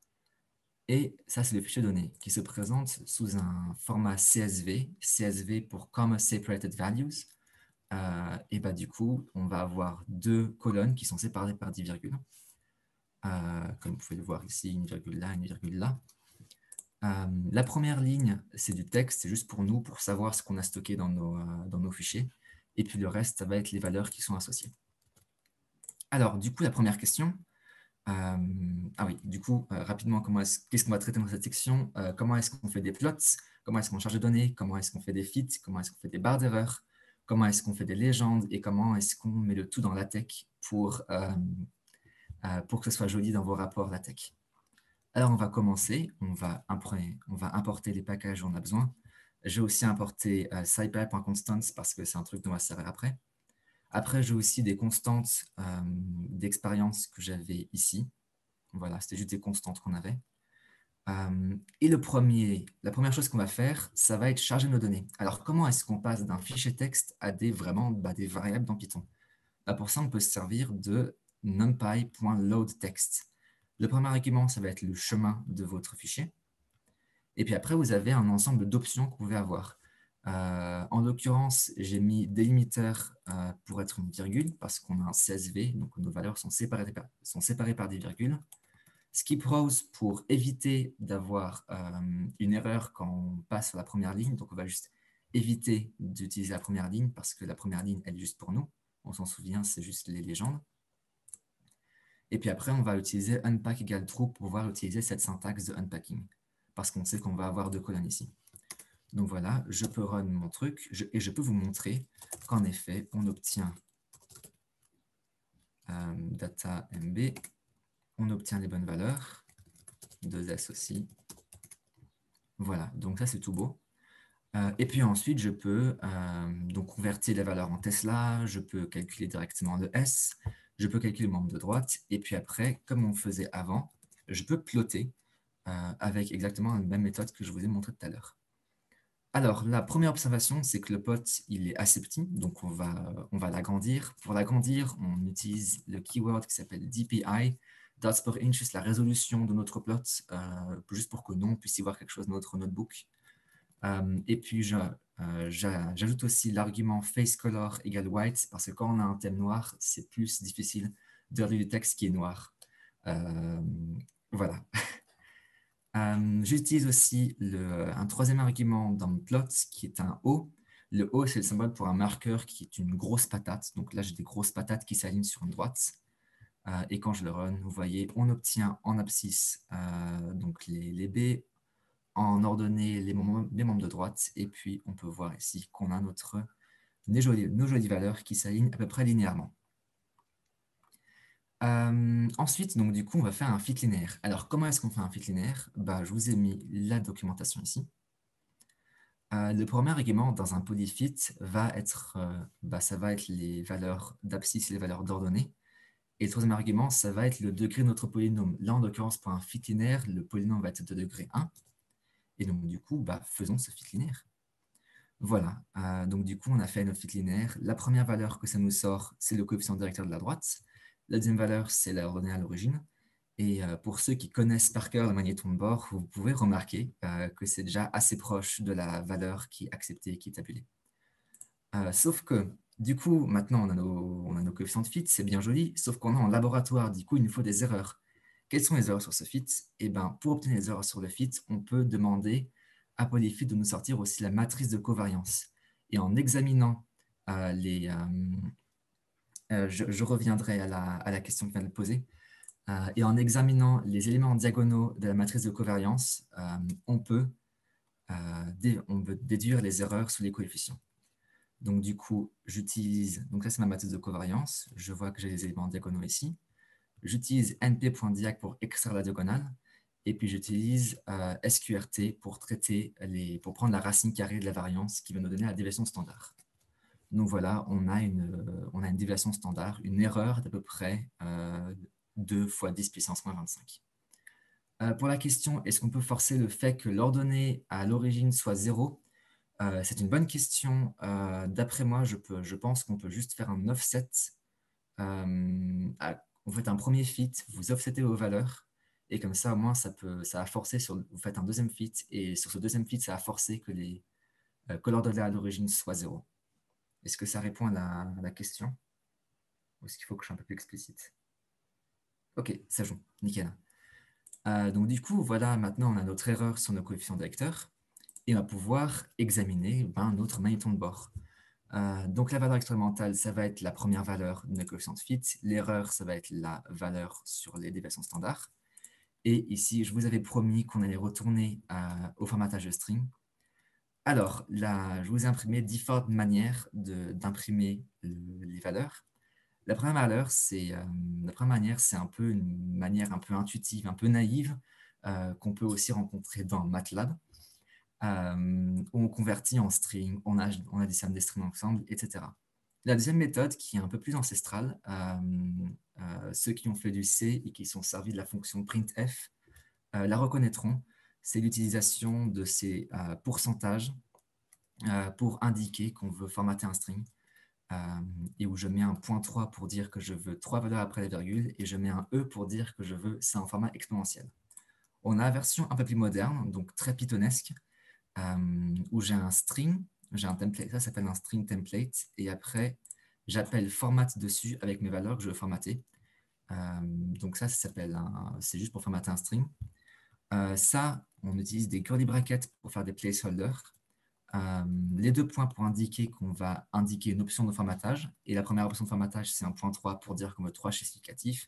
[SPEAKER 2] Et ça, c'est le fichier données qui se présente sous un format C S V, C S V pour Comma Separated Values. Euh, et bah, du coup, on va avoir deux colonnes qui sont séparées par dix virgules. Euh, comme vous pouvez le voir ici, une virgule là, une virgule là. Euh, la première ligne, c'est du texte, c'est juste pour nous, pour savoir ce qu'on a stocké dans nos, euh, dans nos fichiers. Et puis le reste, ça va être les valeurs qui sont associées. Alors, du coup, la première question. Euh, ah oui, du coup, euh, rapidement, qu'est-ce qu'on va traiter dans cette section? euh, Comment est-ce qu'on fait des plots? Comment est-ce qu'on charge de données? Comment est-ce qu'on fait des fits? Comment est-ce qu'on fait des barres d'erreur? Comment est-ce qu'on fait des légendes? Et comment est-ce qu'on met le tout dans LaTeX pour, euh, euh, pour que ce soit joli dans vos rapports LaTeX? Alors, on va commencer. On va, on va importer les packages où on a besoin. J'ai aussi importé euh, scipy.constants parce que c'est un truc dont on va se servir après. Après, j'ai aussi des constantes euh, d'expérience que j'avais ici. Voilà, c'était juste des constantes qu'on avait. Euh, et le premier, la première chose qu'on va faire, ça va être charger nos données. Alors, comment est-ce qu'on passe d'un fichier texte à des, vraiment, bah, des variables dans Python? Bah, pour ça, on peut se servir de numpy.loadText. Le premier argument, ça va être le chemin de votre fichier. Et puis après, vous avez un ensemble d'options que vous pouvez avoir. Euh, en l'occurrence, j'ai mis délimiteur euh, pour être une virgule parce qu'on a un C S V, donc nos valeurs sont séparées par, sont séparées par des virgules. Skip rows pour éviter d'avoir euh, une erreur quand on passe sur la première ligne. Donc, on va juste éviter d'utiliser la première ligne parce que la première ligne, elle est juste pour nous. On s'en souvient, c'est juste les légendes. Et puis après, on va utiliser unpack égale true pour pouvoir utiliser cette syntaxe de unpacking, parce qu'on sait qu'on va avoir deux colonnes ici. Donc voilà, je peux run mon truc je, et je peux vous montrer qu'en effet, on obtient euh, data M B, on obtient les bonnes valeurs, deux S aussi. Voilà, donc ça c'est tout beau. Euh, et puis ensuite, je peux euh, donc convertir les valeurs en Tesla, je peux calculer directement le S, je peux calculer le membre de droite, et puis après, comme on faisait avant, je peux plotter euh, avec exactement la même méthode que je vous ai montré tout à l'heure. Alors, la première observation, c'est que le plot, il est assez petit, donc on va, on va l'agrandir. Pour l'agrandir, on utilise le keyword qui s'appelle D P I, dots per inch, c'est la résolution de notre plot, euh, juste pour que nous, on puisse y voir quelque chose dans notre notebook. Euh, et puis, euh, j'ajoute aussi l'argument faceColor égale white, parce que quand on a un thème noir, c'est plus difficile de lire du texte qui est noir. Euh, voilà. Euh, J'utilise aussi le, un troisième argument dans le plot qui est un O. Le O, c'est le symbole pour un marqueur qui est une grosse patate. Donc là, j'ai des grosses patates qui s'alignent sur une droite. Euh, et quand je le run, vous voyez, on obtient en abscisse euh, donc les, les B, en ordonnée les, mem les membres de droite. Et puis, on peut voir ici qu'on a notre, nos, jolies, nos jolies valeurs qui s'alignent à peu près linéairement. Euh, ensuite, donc, du coup, on va faire un fit linéaire. Alors, comment est-ce qu'on fait un fit linéaire? Bah, je vous ai mis la documentation ici. Euh, le premier argument dans un polyfit va être, euh, bah, ça va être les valeurs d'abscisse et les valeurs d'ordonnée. Et le troisième argument, ça va être le degré de notre polynôme. Là, en l'occurrence, pour un fit linéaire, le polynôme va être de degré un. Et donc, du coup, bah, faisons ce fit linéaire. Voilà. Euh, donc, du coup, on a fait notre fit linéaire. La première valeur que ça nous sort, c'est le coefficient directeur de la droite. La deuxième valeur, c'est la ordonnée à l'origine. Et euh, pour ceux qui connaissent par cœur le magnéton de bord, vous pouvez remarquer euh, que c'est déjà assez proche de la valeur qui est acceptée et qui est tabulée. Euh, sauf que, du coup, maintenant, on a nos, on a nos coefficients de fit, c'est bien joli, sauf qu'on a en laboratoire, du coup, il nous faut des erreurs. Quelles sont les erreurs sur ce fit? Eh ben, pour obtenir les erreurs sur le fit, on peut demander à Polyfit de nous sortir aussi la matrice de covariance. Et en examinant euh, les... Euh, euh, je, je reviendrai à la, à la question que vient de poser. Euh, et en examinant les éléments diagonaux de la matrice de covariance, euh, on, peut, euh, on peut déduire les erreurs sous les coefficients. Donc du coup, j'utilise, donc ça c'est ma matrice de covariance, je vois que j'ai les éléments diagonaux ici. J'utilise np.diag pour extraire la diagonale, et puis j'utilise euh, S Q R T pour traiter les, pour prendre la racine carrée de la variance qui va nous donner la déviation standard. Donc voilà, on a une, euh, on a une déviation standard, une erreur d'à peu près euh, deux fois dix puissance moins vingt-cinq. Euh, pour la question, est-ce qu'on peut forcer le fait que l'ordonnée à l'origine soit zéro? euh, C'est une bonne question. Euh, D'après moi, je, peux, je pense qu'on peut juste faire un offset. Euh, à, vous faites un premier fit, vous offsetez vos valeurs, et comme ça, au moins, ça, peut, ça a forcé, sur, vous faites un deuxième fit, et sur ce deuxième fit, ça a forcé que, les, euh, que l'ordonnée à l'origine soit zéro. Est-ce que ça répond à la, à la question? Ou est-ce qu'il faut que je sois un peu plus explicite? Ok, ça joue, nickel. Euh, donc du coup, voilà, maintenant on a notre erreur sur nos coefficients directeurs et on va pouvoir examiner ben, notre magnéton de bord. Euh, donc la valeur expérimentale, ça va être la première valeur de notre coefficient de fit. L'erreur, ça va être la valeur sur les déviations standards. Et ici, je vous avais promis qu'on allait retourner euh, au formatage de string. Alors, là, je vous ai imprimé différentes manières d'imprimer les valeurs. La première valeur, c'est euh, la première manière, c'est un peu une manière un peu intuitive, un peu naïve, euh, qu'on peut aussi rencontrer dans MATLAB, euh, où on convertit en string, on, a, on additionne des strings ensemble, et cetera. La deuxième méthode, qui est un peu plus ancestrale, euh, euh, ceux qui ont fait du C et qui sont servis de la fonction printf euh, la reconnaîtront, c'est l'utilisation de ces euh, pourcentages euh, pour indiquer qu'on veut formater un string. Euh, et où je mets un point trois pour dire que je veux trois valeurs après la virgule, et je mets un E pour dire que je veux, c'est en format exponentiel. On a la version un peu plus moderne, donc très pythonesque, euh, où j'ai un string, j'ai un template, ça s'appelle un string template, et après, j'appelle format dessus avec mes valeurs que je veux formater. Euh, donc ça, ça s'appelle, c'est juste pour formater un string. Euh, ça, on utilise des curly brackets pour faire des placeholders. Euh, les deux points pour indiquer qu'on va indiquer une option de formatage. Et la première option de formatage, c'est un point trois pour dire qu'on veut trois chiffres significatifs.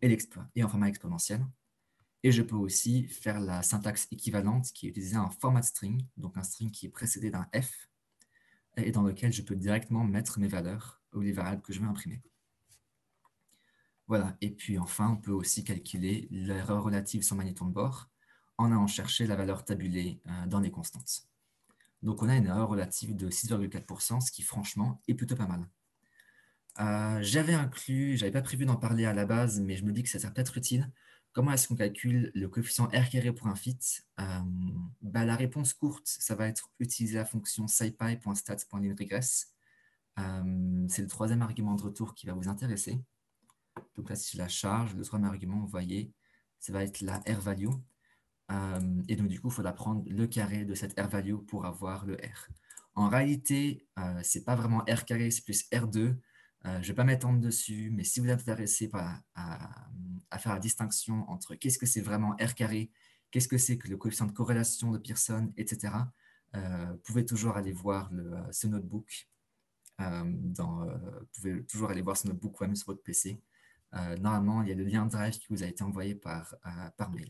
[SPEAKER 2] et, et en format exponentiel. Et je peux aussi faire la syntaxe équivalente qui est utiliser un format string, donc un string qui est précédé d'un F, et dans lequel je peux directement mettre mes valeurs ou les variables que je veux imprimer. Voilà, et puis enfin, on peut aussi calculer l'erreur relative sur magnéton de bord en allant chercher la valeur tabulée euh, dans les constantes. Donc on a une erreur relative de six virgule quatre pour cent, ce qui franchement est plutôt pas mal. Euh, j'avais inclus, j'avais pas prévu d'en parler à la base, mais je me dis que ça sert peut-être utile. Comment est-ce qu'on calcule le coefficient R carré pour un fit? euh, bah, La réponse courte, ça va être utiliser la fonction scipy.stats.lineregress. Euh, c'est le troisième argument de retour qui va vous intéresser. Donc là, si je la charge, le troisième argument, vous voyez, ça va être la R-value. Euh, et donc, du coup, il faudra prendre le carré de cette R-value pour avoir le R. En réalité, euh, ce n'est pas vraiment R carré, c'est plus R deux. Euh, je ne vais pas m'étendre dessus, mais si vous êtes intéressé à, à, à faire la distinction entre qu'est-ce que c'est vraiment R carré, qu'est-ce que c'est que le coefficient de corrélation de Pearson, et cetera, euh, vous pouvez toujours aller voir le, ce notebook. Euh, dans, euh, vous pouvez toujours aller voir ce notebook ou même sur votre P C. Euh, normalement, il y a le lien Drive qui vous a été envoyé par, euh, par mail.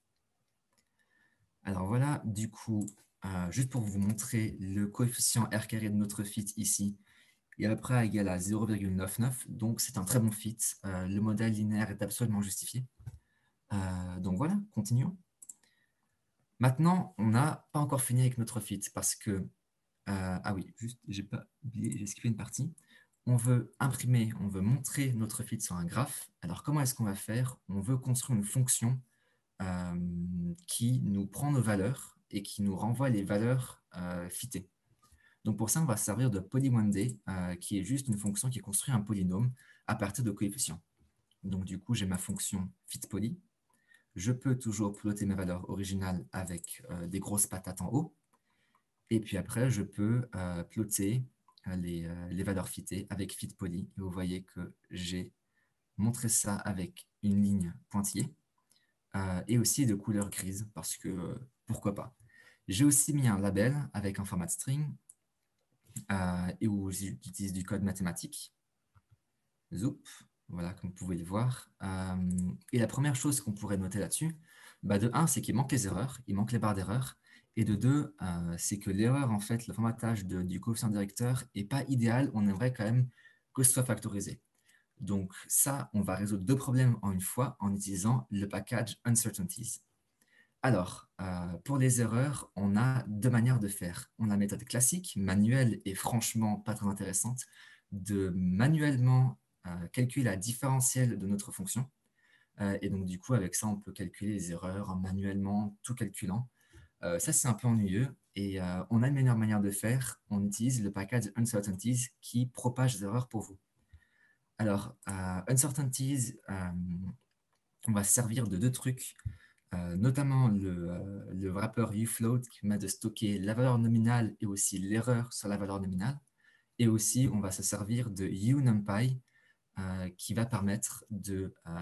[SPEAKER 2] Alors voilà, du coup, euh, juste pour vous montrer le coefficient R carré de notre fit ici, il est à peu près égal à zéro virgule quatre-vingt-dix-neuf, donc c'est un très bon fit. Euh, le modèle linéaire est absolument justifié. Euh, donc voilà, continuons. Maintenant, on n'a pas encore fini avec notre fit parce que, euh, ah oui, juste, j'ai pas oublié, j'ai skippé une partie. On veut imprimer, on veut montrer notre fit sur un graphe. Alors comment est-ce qu'on va faire? On veut construire une fonction euh, qui nous prend nos valeurs et qui nous renvoie les valeurs euh, fitées. Donc pour ça, on va se servir de poly1day, euh, qui est juste une fonction qui construit un polynôme à partir de coefficients. Donc du coup, j'ai ma fonction fitPoly. Je peux toujours plotter mes valeurs originales avec euh, des grosses patates en haut. Et puis après, je peux euh, plotter euh, les, euh, les valeurs fitées avec fitPoly. Et vous voyez que j'ai montré ça avec une ligne pointillée. Euh, et aussi de couleur grise, parce que euh, pourquoi pas. J'ai aussi mis un label avec un format string, euh, et où j'utilise du code mathématique. Zoup, voilà, comme vous pouvez le voir. Euh, et la première chose qu'on pourrait noter là-dessus, bah de un, c'est qu'il manque les erreurs, il manque les barres d'erreur, et de deux, euh, c'est que l'erreur, en fait, le formatage de, du coefficient directeur n'est pas idéal, on aimerait quand même que ce soit factorisé. Donc ça, on va résoudre deux problèmes en une fois en utilisant le package uncertainties. Alors, euh, pour les erreurs, on a deux manières de faire. On a la méthode classique, manuelle et franchement pas très intéressante, de manuellement euh, calculer la différentielle de notre fonction. Euh, et donc du coup, avec ça, on peut calculer les erreurs manuellement, tout calculant. Euh, ça, c'est un peu ennuyeux. Et euh, on a une meilleure manière de faire. On utilise le package uncertainties qui propage les erreurs pour vous. Alors, euh, uncertainties, euh, on va se servir de deux trucs, euh, notamment le, euh, le wrapper ufloat qui permet de stocker la valeur nominale et aussi l'erreur sur la valeur nominale. Et aussi, on va se servir de uNumPy euh, qui va permettre de, euh,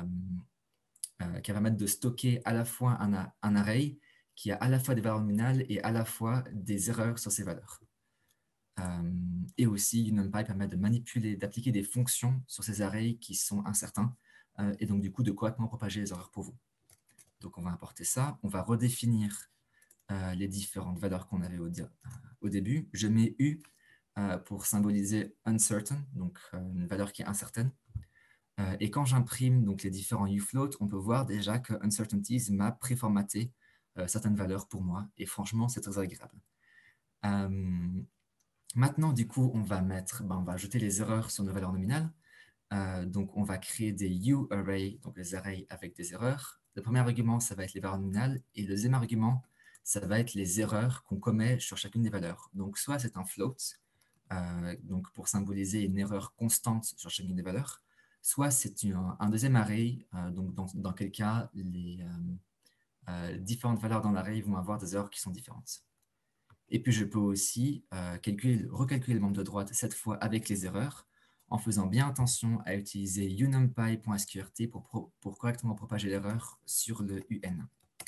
[SPEAKER 2] euh, qui va permettre de stocker à la fois un, un array qui a à la fois des valeurs nominales et à la fois des erreurs sur ces valeurs. Euh, et aussi, NumPy permet de manipuler, d'appliquer des fonctions sur ces arrays qui sont incertains, euh, et donc du coup de correctement propager les erreurs pour vous. Donc on va importer ça, on va redéfinir euh, les différentes valeurs qu'on avait au, euh, au début. Je mets U euh, pour symboliser uncertain, donc euh, une valeur qui est incertaine. Euh, et quand j'imprime donc les différents ufloat, on peut voir déjà que uncertainties m'a préformaté euh, certaines valeurs pour moi, et franchement c'est très agréable. Euh, Maintenant, du coup, on va mettre, ben, on va ajouter les erreurs sur nos valeurs nominales. Euh, donc, on va créer des U-arrays, donc les arrays avec des erreurs. Le premier argument, ça va être les valeurs nominales. Et le deuxième argument, ça va être les erreurs qu'on commet sur chacune des valeurs. Donc, soit c'est un float, euh, donc pour symboliser une erreur constante sur chacune des valeurs, soit c'est un deuxième array, euh, donc dans, dans quel cas les euh, euh, différentes valeurs dans l'array vont avoir des erreurs qui sont différentes. Et puis, je peux aussi euh, calculer, recalculer le membre de droite, cette fois avec les erreurs, en faisant bien attention à utiliser unumpy.sqrt pour, pro, pour correctement propager l'erreur sur le U N.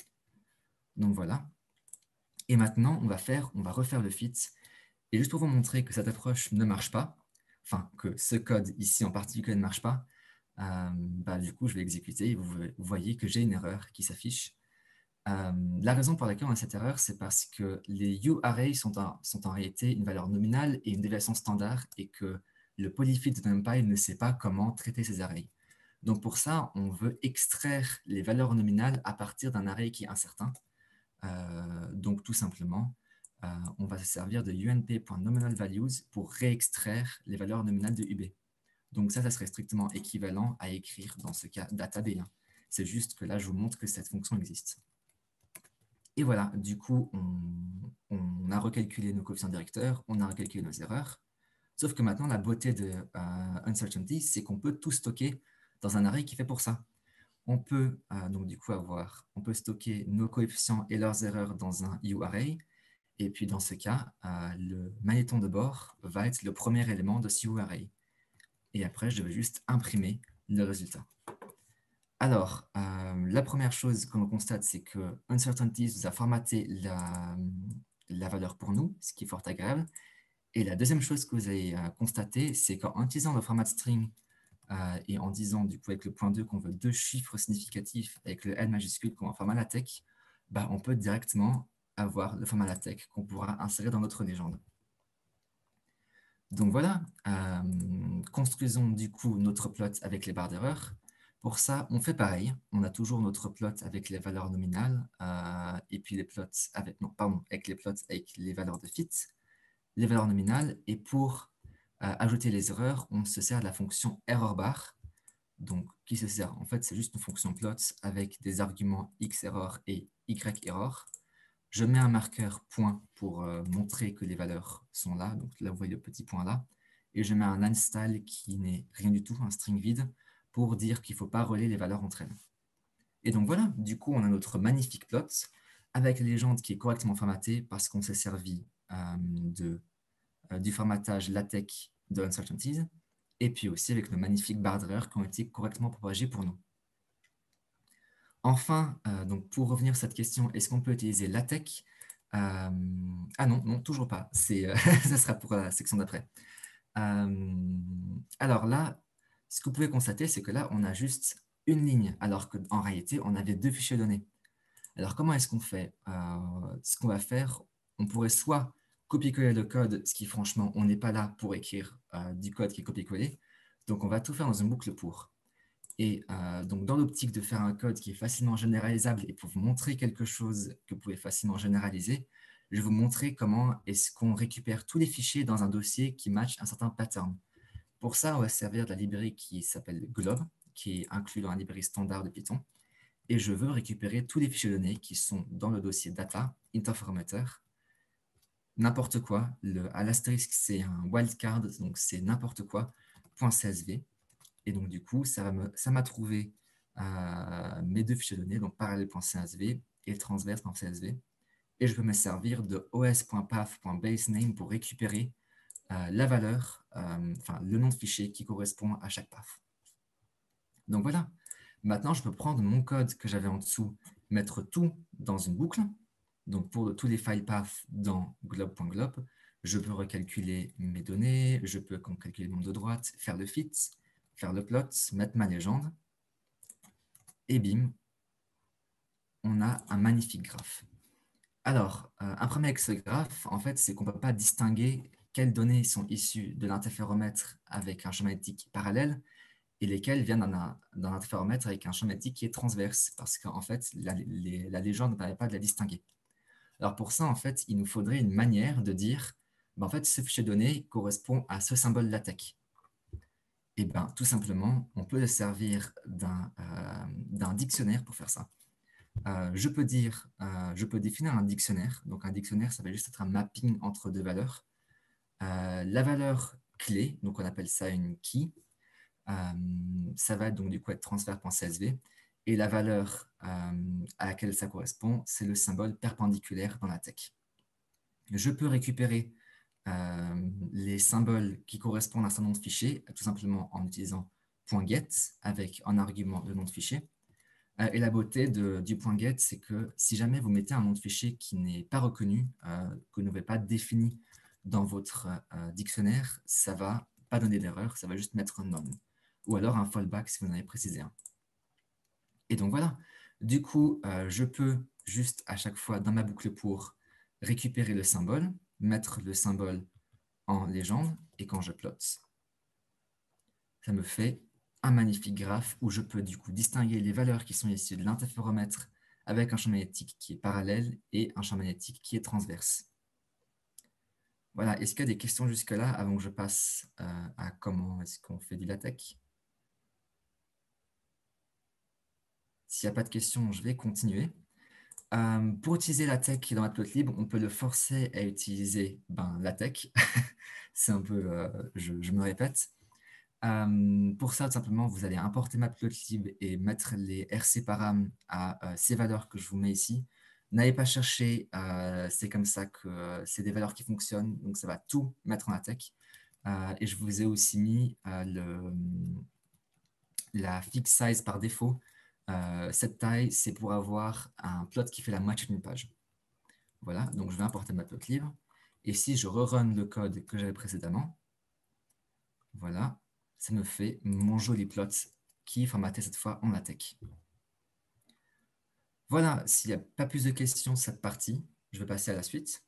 [SPEAKER 2] Donc voilà. Et maintenant, on va, faire, on va refaire le fit. Et juste pour vous montrer que cette approche ne marche pas, enfin, que ce code ici en particulier ne marche pas, euh, bah, du coup, je vais exécuter et vous, vous voyez que j'ai une erreur qui s'affiche. Euh, la raison pour laquelle on a cette erreur, c'est parce que les uArrays sont en, sont en réalité une valeur nominale et une déviation standard et que le polyfit de NumPy ne sait pas comment traiter ces arrays. Donc pour ça, on veut extraire les valeurs nominales à partir d'un array qui est incertain. Euh, donc tout simplement, euh, on va se servir de unp.nominalValues pour réextraire les valeurs nominales de U B. Donc ça, ça serait strictement équivalent à écrire dans ce cas data B un. C'est juste que là, je vous montre que cette fonction existe. Et voilà, du coup, on, on a recalculé nos coefficients directeurs, on a recalculé nos erreurs. Sauf que maintenant, la beauté de euh, Uncertainty, c'est qu'on peut tout stocker dans un array qui fait pour ça. On peut euh, donc du coup avoir, on peut stocker nos coefficients et leurs erreurs dans un uArray. Et puis dans ce cas, euh, le magnéton de bord va être le premier élément de ce uArray. Et après, je vais juste imprimer le résultat. Alors, euh, la première chose que l'on constate, c'est que Uncertainties nous a formaté la, la valeur pour nous, ce qui est fort agréable. Et la deuxième chose que vous allez euh, constater, c'est qu'en utilisant le format string euh, et en disant du coup avec le point deux qu'on veut deux chiffres significatifs avec le L majuscule comme en format LaTeX, bah, on peut directement avoir le format LaTeX qu'on pourra insérer dans notre légende. Donc voilà, euh, construisons du coup notre plot avec les barres d'erreur. Pour ça, on fait pareil. On a toujours notre plot avec les valeurs nominales euh, et puis les plots avec, non, pardon, avec les plots avec les valeurs de fit, les valeurs nominales. Et pour euh, ajouter les erreurs, on se sert de la fonction errorbar. Donc, qui se sert? En fait, c'est juste une fonction plot avec des arguments xerror et yerror. Je mets un marqueur point pour euh, montrer que les valeurs sont là. Donc là, vous voyez le petit point là. Et je mets un unstyle qui n'est rien du tout, un string vide, pour dire qu'il ne faut pas relier les valeurs entre elles. Et donc voilà, du coup, on a notre magnifique plot avec la légende qui est correctement formatée parce qu'on s'est servi euh, de, euh, du formatage LaTeX de Uncertainties et puis aussi avec nos magnifiques barres d'erreur qui ont été correctement propagées pour nous. Enfin, euh, donc pour revenir à cette question, est-ce qu'on peut utiliser LaTeX? euh, Ah non, non, toujours pas. Euh, ça sera pour la section d'après. Euh, alors là, ce que vous pouvez constater, c'est que là, on a juste une ligne, alors qu'en réalité, on avait deux fichiers donnés. Alors, comment est-ce qu'on fait? euh, Ce qu'on va faire, on pourrait soit copier-coller le code, ce qui, franchement, on n'est pas là pour écrire euh, du code qui est copié-collé. Donc, on va tout faire dans une boucle pour. Et euh, donc, dans l'optique de faire un code qui est facilement généralisable et pour vous montrer quelque chose que vous pouvez facilement généraliser, je vais vous montrer comment est-ce qu'on récupère tous les fichiers dans un dossier qui match un certain pattern. Pour ça, on va se servir de la librairie qui s'appelle Glob, qui est inclue dans la librairie standard de Python. Et je veux récupérer tous les fichiers données qui sont dans le dossier data, interformatter, n'importe quoi. Le, à l'astérisque, c'est un wildcard, donc c'est n'importe quoi, .csv. Et donc, du coup, ça m'a trouvé euh, mes deux fichiers données, donc parallèle.csv et transverse.csv. Et je peux me servir de os.path.basename pour récupérer euh, la valeur, euh, enfin le nom de fichier qui correspond à chaque path. Donc voilà. Maintenant, je peux prendre mon code que j'avais en dessous, mettre tout dans une boucle. Donc pour tous les file paths dans glob.glob, je peux recalculer mes données, je peux calculer le nombre de droites, faire le fit, faire le plot, mettre ma légende. Et bim, on a un magnifique graphe. Alors, euh, un problème avec ce graphe, en fait, c'est qu'on ne peut pas distinguer quelles données sont issues de l'interféromètre avec un champ magnétique parallèle et lesquelles viennent d'un interféromètre avec un champ magnétique qui est transverse, parce qu'en fait, la, les, la légende ne permet pas de la distinguer. Alors pour ça, en fait, il nous faudrait une manière de dire, ben, en fait, ce fichier de données correspond à ce symbole LaTeX. Et bien, tout simplement, on peut se servir d'un euh, dictionnaire pour faire ça. Euh, je, peux dire, euh, je peux définir un dictionnaire. Donc, un dictionnaire, ça va juste être un mapping entre deux valeurs. Euh, la valeur clé, donc on appelle ça une key, euh, ça va donc du coup être transfert.csv. Et la valeur euh, à laquelle ça correspond, c'est le symbole perpendiculaire dans la tech. Je peux récupérer euh, les symboles qui correspondent à un certain nom de fichier, tout simplement en utilisant .get avec en argument le nom de fichier. Euh, et la beauté de, du .get, c'est que si jamais vous mettez un nom de fichier qui n'est pas reconnu, euh, que vous n'avez pas défini dans votre euh, dictionnaire, ça ne va pas donner d'erreur, ça va juste mettre un none. ou alors un fallback si vous en avez précisé un. Et donc voilà, du coup, euh, je peux juste à chaque fois dans ma boucle pour récupérer le symbole, mettre le symbole en légende, et quand je plotte, ça me fait un magnifique graphe où je peux du coup distinguer les valeurs qui sont issues de l'interféromètre avec un champ magnétique qui est parallèle et un champ magnétique qui est transverse. Voilà, est-ce qu'il y a des questions jusque-là avant que je passe euh, à comment est-ce qu'on fait du LaTeX? S'il n'y a pas de questions, je vais continuer. Euh, pour utiliser LaTeX dans Matplotlib, on peut le forcer à utiliser ben, LaTeX. C'est un peu, euh, je, je me répète. Euh, pour ça, tout simplement, vous allez importer Matplotlib et mettre les R C param à euh, ces valeurs que je vous mets ici. N'allez pas chercher, euh, c'est comme ça que euh, c'est des valeurs qui fonctionnent, donc ça va tout mettre en LaTeX. Euh, et je vous ai aussi mis euh, le, la fixed size par défaut. Euh, cette taille, c'est pour avoir un plot qui fait la moitié d'une page. Voilà, donc je vais importer Matplotlib. Et si je rerun le code que j'avais précédemment, voilà, ça me fait mon joli plot qui est formaté cette fois en LaTeX. Voilà, s'il n'y a pas plus de questions sur cette partie, je vais passer à la suite.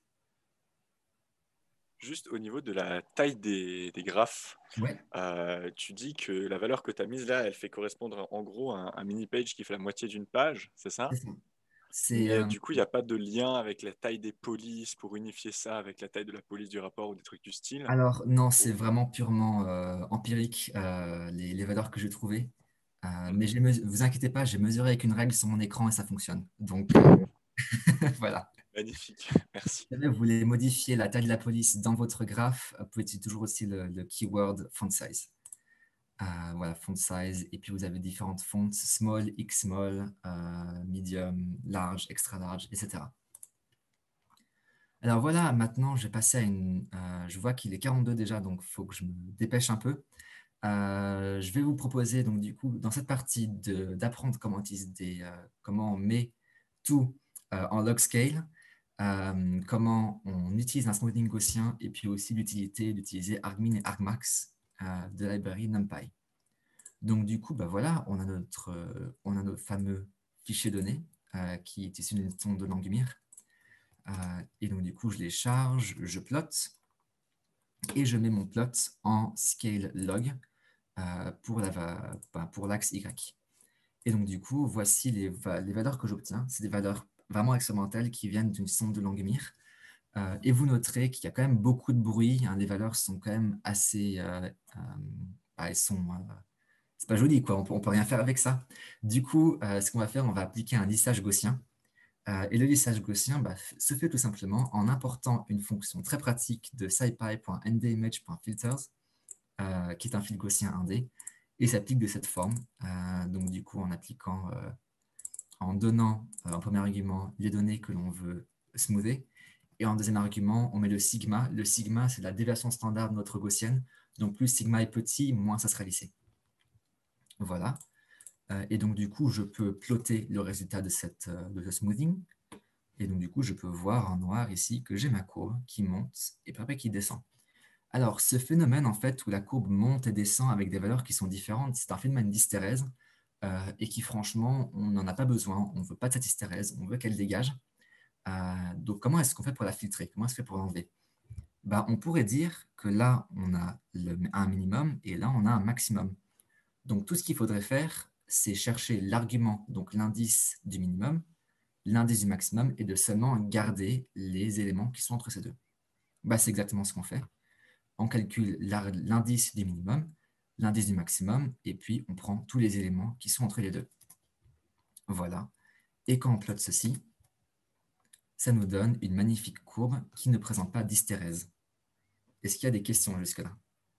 [SPEAKER 4] Juste au niveau de la taille des, des graphes,
[SPEAKER 2] Ouais.
[SPEAKER 4] euh, tu dis que la valeur que tu as mise là, elle fait correspondre en gros à un, un mini-page qui fait la moitié d'une page, c'est ça?
[SPEAKER 2] C'est ça. C'est,
[SPEAKER 4] Mais euh,
[SPEAKER 2] euh,
[SPEAKER 4] du coup, il n'y a pas de lien avec la taille des polices pour unifier ça avec la taille de la police du rapport ou des trucs du style?
[SPEAKER 2] alors, non, c'est
[SPEAKER 4] Ou-
[SPEAKER 2] vraiment purement euh, empirique, euh, les, les valeurs que j'ai trouvées. Euh, mais
[SPEAKER 4] Mhm.
[SPEAKER 2] ne vous inquiétez pas, j'ai mesuré avec une règle sur mon écran et ça fonctionne. Donc, euh, voilà.
[SPEAKER 4] Magnifique, merci.
[SPEAKER 2] Si jamais vous voulez modifier la taille de la police dans votre graphe, vous pouvez utiliser toujours aussi le, le keyword font size. Euh, voilà, font size. Et puis, vous avez différentes fonts, small, xmall, euh, medium, large, extra large, et cetera. Alors voilà, maintenant, je vais passer à une... euh, je vois qu'il est quarante-deux déjà, donc il faut que je me dépêche un peu. Euh, je vais vous proposer, donc du coup, dans cette partie, d'apprendre comment, utiliser des, euh, comment on met tout euh, en log scale, euh, comment on utilise un smoothing gaussien, et puis aussi l'utilité d'utiliser argmin et argmax euh, de la librairie NumPy. Donc du coup, bah voilà, on a notre, euh, on a notre fameux fichier données euh, qui est issu d'une sonde de Langmuir. Euh, et donc du coup, je les charge, je plotte, et je mets mon plot en scale log euh, pour la, bah, pour l'axe Y. Et donc du coup, voici les, va les valeurs que j'obtiens. C'est des valeurs vraiment expérimentales qui viennent d'une sonde de Langmuir. Euh, et vous noterez qu'il y a quand même beaucoup de bruit. Hein, les valeurs sont quand même assez... Euh, euh, bah, elles sont... Euh, c'est pas joli, quoi. On peut, on peut rien faire avec ça. Du coup, euh, ce qu'on va faire, on va appliquer un lissage gaussien. Euh, et le lissage gaussien bah, se fait tout simplement en important une fonction très pratique de scipy.ndimage.filters, euh, qui est un fil gaussien un D, et s'applique de cette forme. Euh, donc du coup, en appliquant, euh, en donnant euh, en premier argument les données que l'on veut smoother, et en deuxième argument, on met le sigma. Le sigma, c'est la déviation standard de notre gaussienne. Donc plus sigma est petit, moins ça sera lissé. Voilà. Euh, et donc du coup, je peux plotter le résultat de, cette, euh, de ce smoothing. Et donc, du coup, je peux voir en noir ici que j'ai ma courbe qui monte et puis après qui descend. Alors, ce phénomène, en fait, où la courbe monte et descend avec des valeurs qui sont différentes, c'est un phénomène d'hystérèse euh, et qui, franchement, on n'en a pas besoin. On ne veut pas de cette hystérèse, on veut qu'elle dégage. Euh, donc, comment est-ce qu'on fait pour la filtrer? Comment est-ce qu'on fait pour l'enlever? Bah, on pourrait dire que là, on a le, un minimum et là, on a un maximum. Donc, tout ce qu'il faudrait faire, c'est chercher l'argument, donc l'indice du minimum, l'indice du maximum et de seulement garder les éléments qui sont entre ces deux. Bah, c'est exactement ce qu'on fait. On calcule l'indice du minimum, l'indice du maximum, et puis on prend tous les éléments qui sont entre les deux. Voilà. Et quand on plotte ceci, ça nous donne une magnifique courbe qui ne présente pas d'hystérèse. Est-ce qu'il y a des questions jusque-là?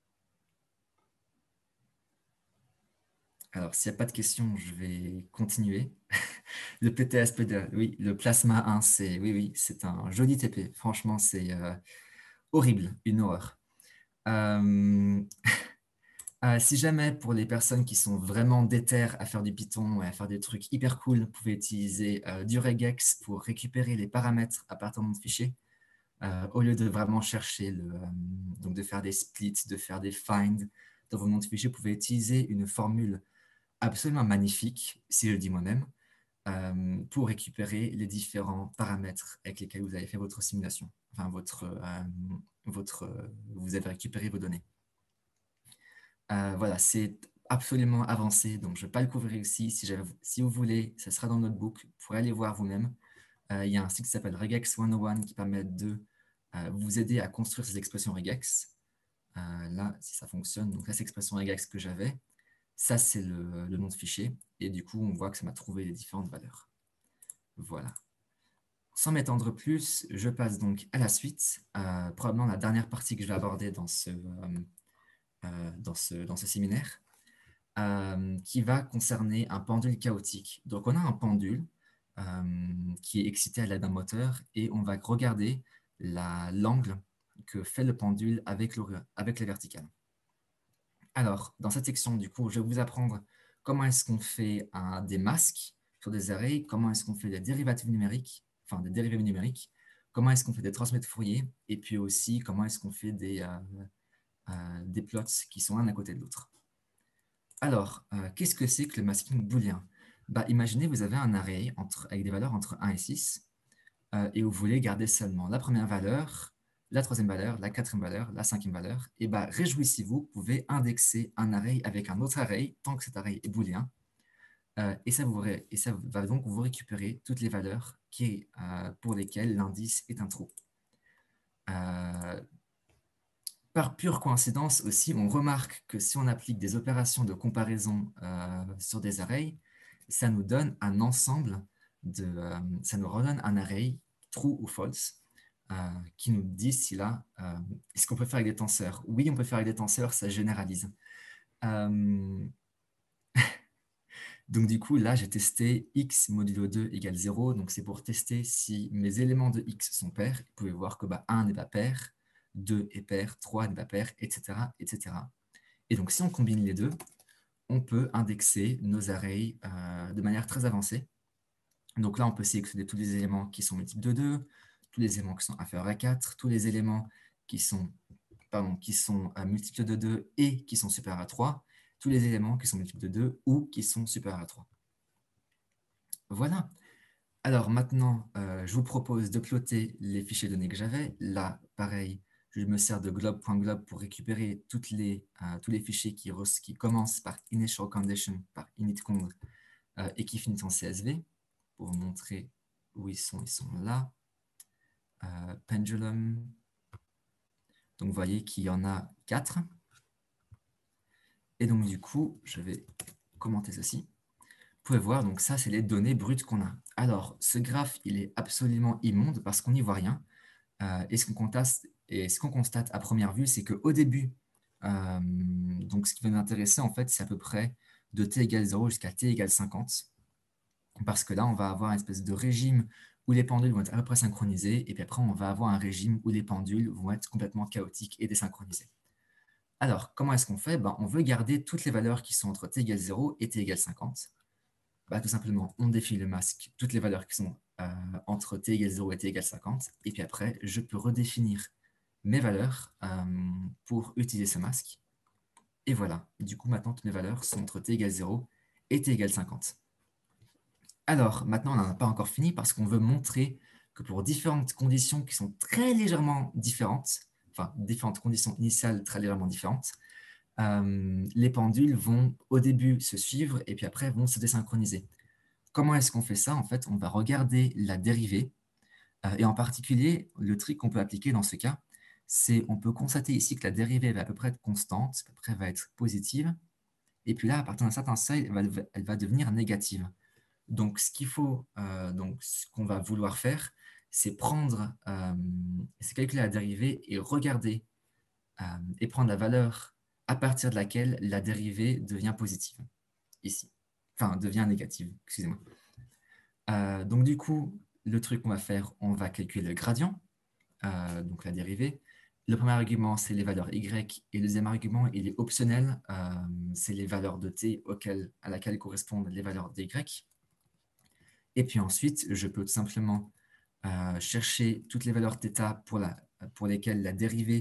[SPEAKER 2] Alors, s'il n'y a pas de questions, je vais continuer. Le P T S P D, oui, le plasma un, c'est oui, oui, c'est un joli T P. Franchement, c'est euh, horrible, une horreur. Euh, euh, si jamais, pour les personnes qui sont vraiment déterres à faire du Python et à faire des trucs hyper cool, vous pouvez utiliser euh, du regex pour récupérer les paramètres à partir de notre fichier, euh, au lieu de vraiment chercher, le, euh, donc de faire des splits, de faire des finds, dans vos noms de fichiers, vous pouvez utiliser une formule absolument magnifique, si je le dis moi-même, euh, pour récupérer les différents paramètres avec lesquels vous avez fait votre simulation. Enfin, votre, euh, votre, euh, vous avez récupéré vos données. Euh, voilà, c'est absolument avancé, donc je ne vais pas le couvrir ici. Si, si vous voulez, ça sera dans le notebook. Vous pourrez aller voir vous-même. Euh, il y a un site qui s'appelle regex cent un qui permet de euh, vous aider à construire ces expressions regex. Euh, là, si ça fonctionne, donc là, c'est l'expression regex que j'avais. Ça, c'est le, le nom de fichier. Et du coup, on voit que ça m'a trouvé les différentes valeurs. Voilà. Sans m'étendre plus, je passe donc à la suite. Euh, probablement la dernière partie que je vais aborder dans ce, euh, euh, dans ce, dans ce séminaire, euh, qui va concerner un pendule chaotique. Donc, on a un pendule euh, qui est excité à l'aide d'un moteur et on va regarder l'angle que fait le pendule avec le, avec la verticale. Alors, dans cette section, du coup, je vais vous apprendre comment est-ce qu'on fait un, des masques sur des arrays, comment est-ce qu'on fait des dérivatives numériques, enfin des dérivés numériques, comment est-ce qu'on fait des transmetts Fourier, et puis aussi comment est-ce qu'on fait des, euh, euh, des plots qui sont l'un à côté de l'autre. Alors, euh, qu'est-ce que c'est que le masking booléen? Bah, imaginez, vous avez un array entre, avec des valeurs entre un et six, euh, et vous voulez garder seulement la première valeur, la troisième valeur, la quatrième valeur, la cinquième valeur. Et bah, réjouissez-vous, vous pouvez indexer un array avec un autre array, tant que cet array est booléen, euh, et, ça vous, et ça va donc vous récupérer toutes les valeurs qui, euh, pour lesquelles l'indice est un trou. Euh, Par pure coïncidence aussi, on remarque que si on applique des opérations de comparaison euh, sur des arrays, ça nous donne un ensemble, de, euh, ça nous redonne un array, true ou false, euh, qui nous dit si là, euh, est-ce qu'on peut faire avec des tenseurs? Oui, on peut faire avec des tenseurs, ça généralise. Euh... donc du coup, là, j'ai testé x modulo deux égale zéro, donc c'est pour tester si mes éléments de x sont pairs. Vous pouvez voir que bah, un n'est pas pair, deux est pair, trois n'est pas pair, et cetera, et cetera. Et donc, si on combine les deux, on peut indexer nos arrays euh, de manière très avancée. Donc là, on peut sélectionner tous les éléments qui sont multiples de deux, tous les éléments qui sont inférieurs à quatre, tous les éléments qui sont, pardon, qui sont euh, multiples de deux et qui sont supérieurs à trois, tous les éléments qui sont multiples de deux ou qui sont supérieurs à trois. Voilà. Alors maintenant, euh, je vous propose de plotter les fichiers données que j'avais. Là, pareil, je me sers de globe.globe pour récupérer toutes les, euh, tous les fichiers qui, qui commencent par initial condition, par initcond, euh, et qui finissent en C S V. Pour vous montrer où ils sont, ils sont là. Euh, pendulum. Donc, vous voyez qu'il y en a quatre. Et donc, du coup, je vais commenter ceci. Vous pouvez voir, donc ça, c'est les données brutes qu'on a. Alors, ce graphe, il est absolument immonde parce qu'on n'y voit rien. Euh, et ce qu'on constate, et ce qu'on constate à première vue, c'est qu'au début, euh, donc ce qui va nous intéresser, en fait, c'est à peu près de t égale zéro jusqu'à t égale cinquante. Parce que là, on va avoir une espèce de régime où les pendules vont être à peu près synchronisées, et puis après, on va avoir un régime où les pendules vont être complètement chaotiques et désynchronisées. Alors, comment est-ce qu'on fait? Ben, on veut garder toutes les valeurs qui sont entre t égale zéro et t égale cinquante. Bah, tout simplement, on définit le masque, toutes les valeurs qui sont euh, entre t égale zéro et t égale cinquante, et puis après, je peux redéfinir mes valeurs euh, pour utiliser ce masque. Et voilà, du coup, maintenant, toutes mes valeurs sont entre t égale zéro et t égale cinquante. Alors, maintenant, on n'en a pas encore fini parce qu'on veut montrer que pour différentes conditions qui sont très légèrement différentes, enfin, différentes conditions initiales très légèrement différentes, Euh, les pendules vont au début se suivre et puis après vont se désynchroniser. Comment est-ce qu'on fait ça? En fait, on va regarder la dérivée euh, et en particulier, le trick qu'on peut appliquer dans ce cas, c'est on peut constater ici que la dérivée va à peu près être constante, à peu près va être positive, et puis là, à partir d'un certain seuil, elle va, elle va devenir négative. Donc, ce qu'il faut, euh, donc ce qu'on va vouloir faire, c'est prendre, euh, c'est calculer la dérivée et regarder euh, et prendre la valeur à partir de laquelle la dérivée devient positive, ici. Enfin, devient négative, excusez-moi. Euh, donc, du coup, le truc qu'on va faire, on va calculer le gradient, euh, donc la dérivée. Le premier argument, c'est les valeurs y, et le deuxième argument, il est optionnel, euh, c'est les valeurs de t auxquelles, à laquelle correspondent les valeurs dy. Et puis ensuite, je peux tout simplement euh, chercher toutes les valeurs θ pour, la, pour lesquelles la dérivée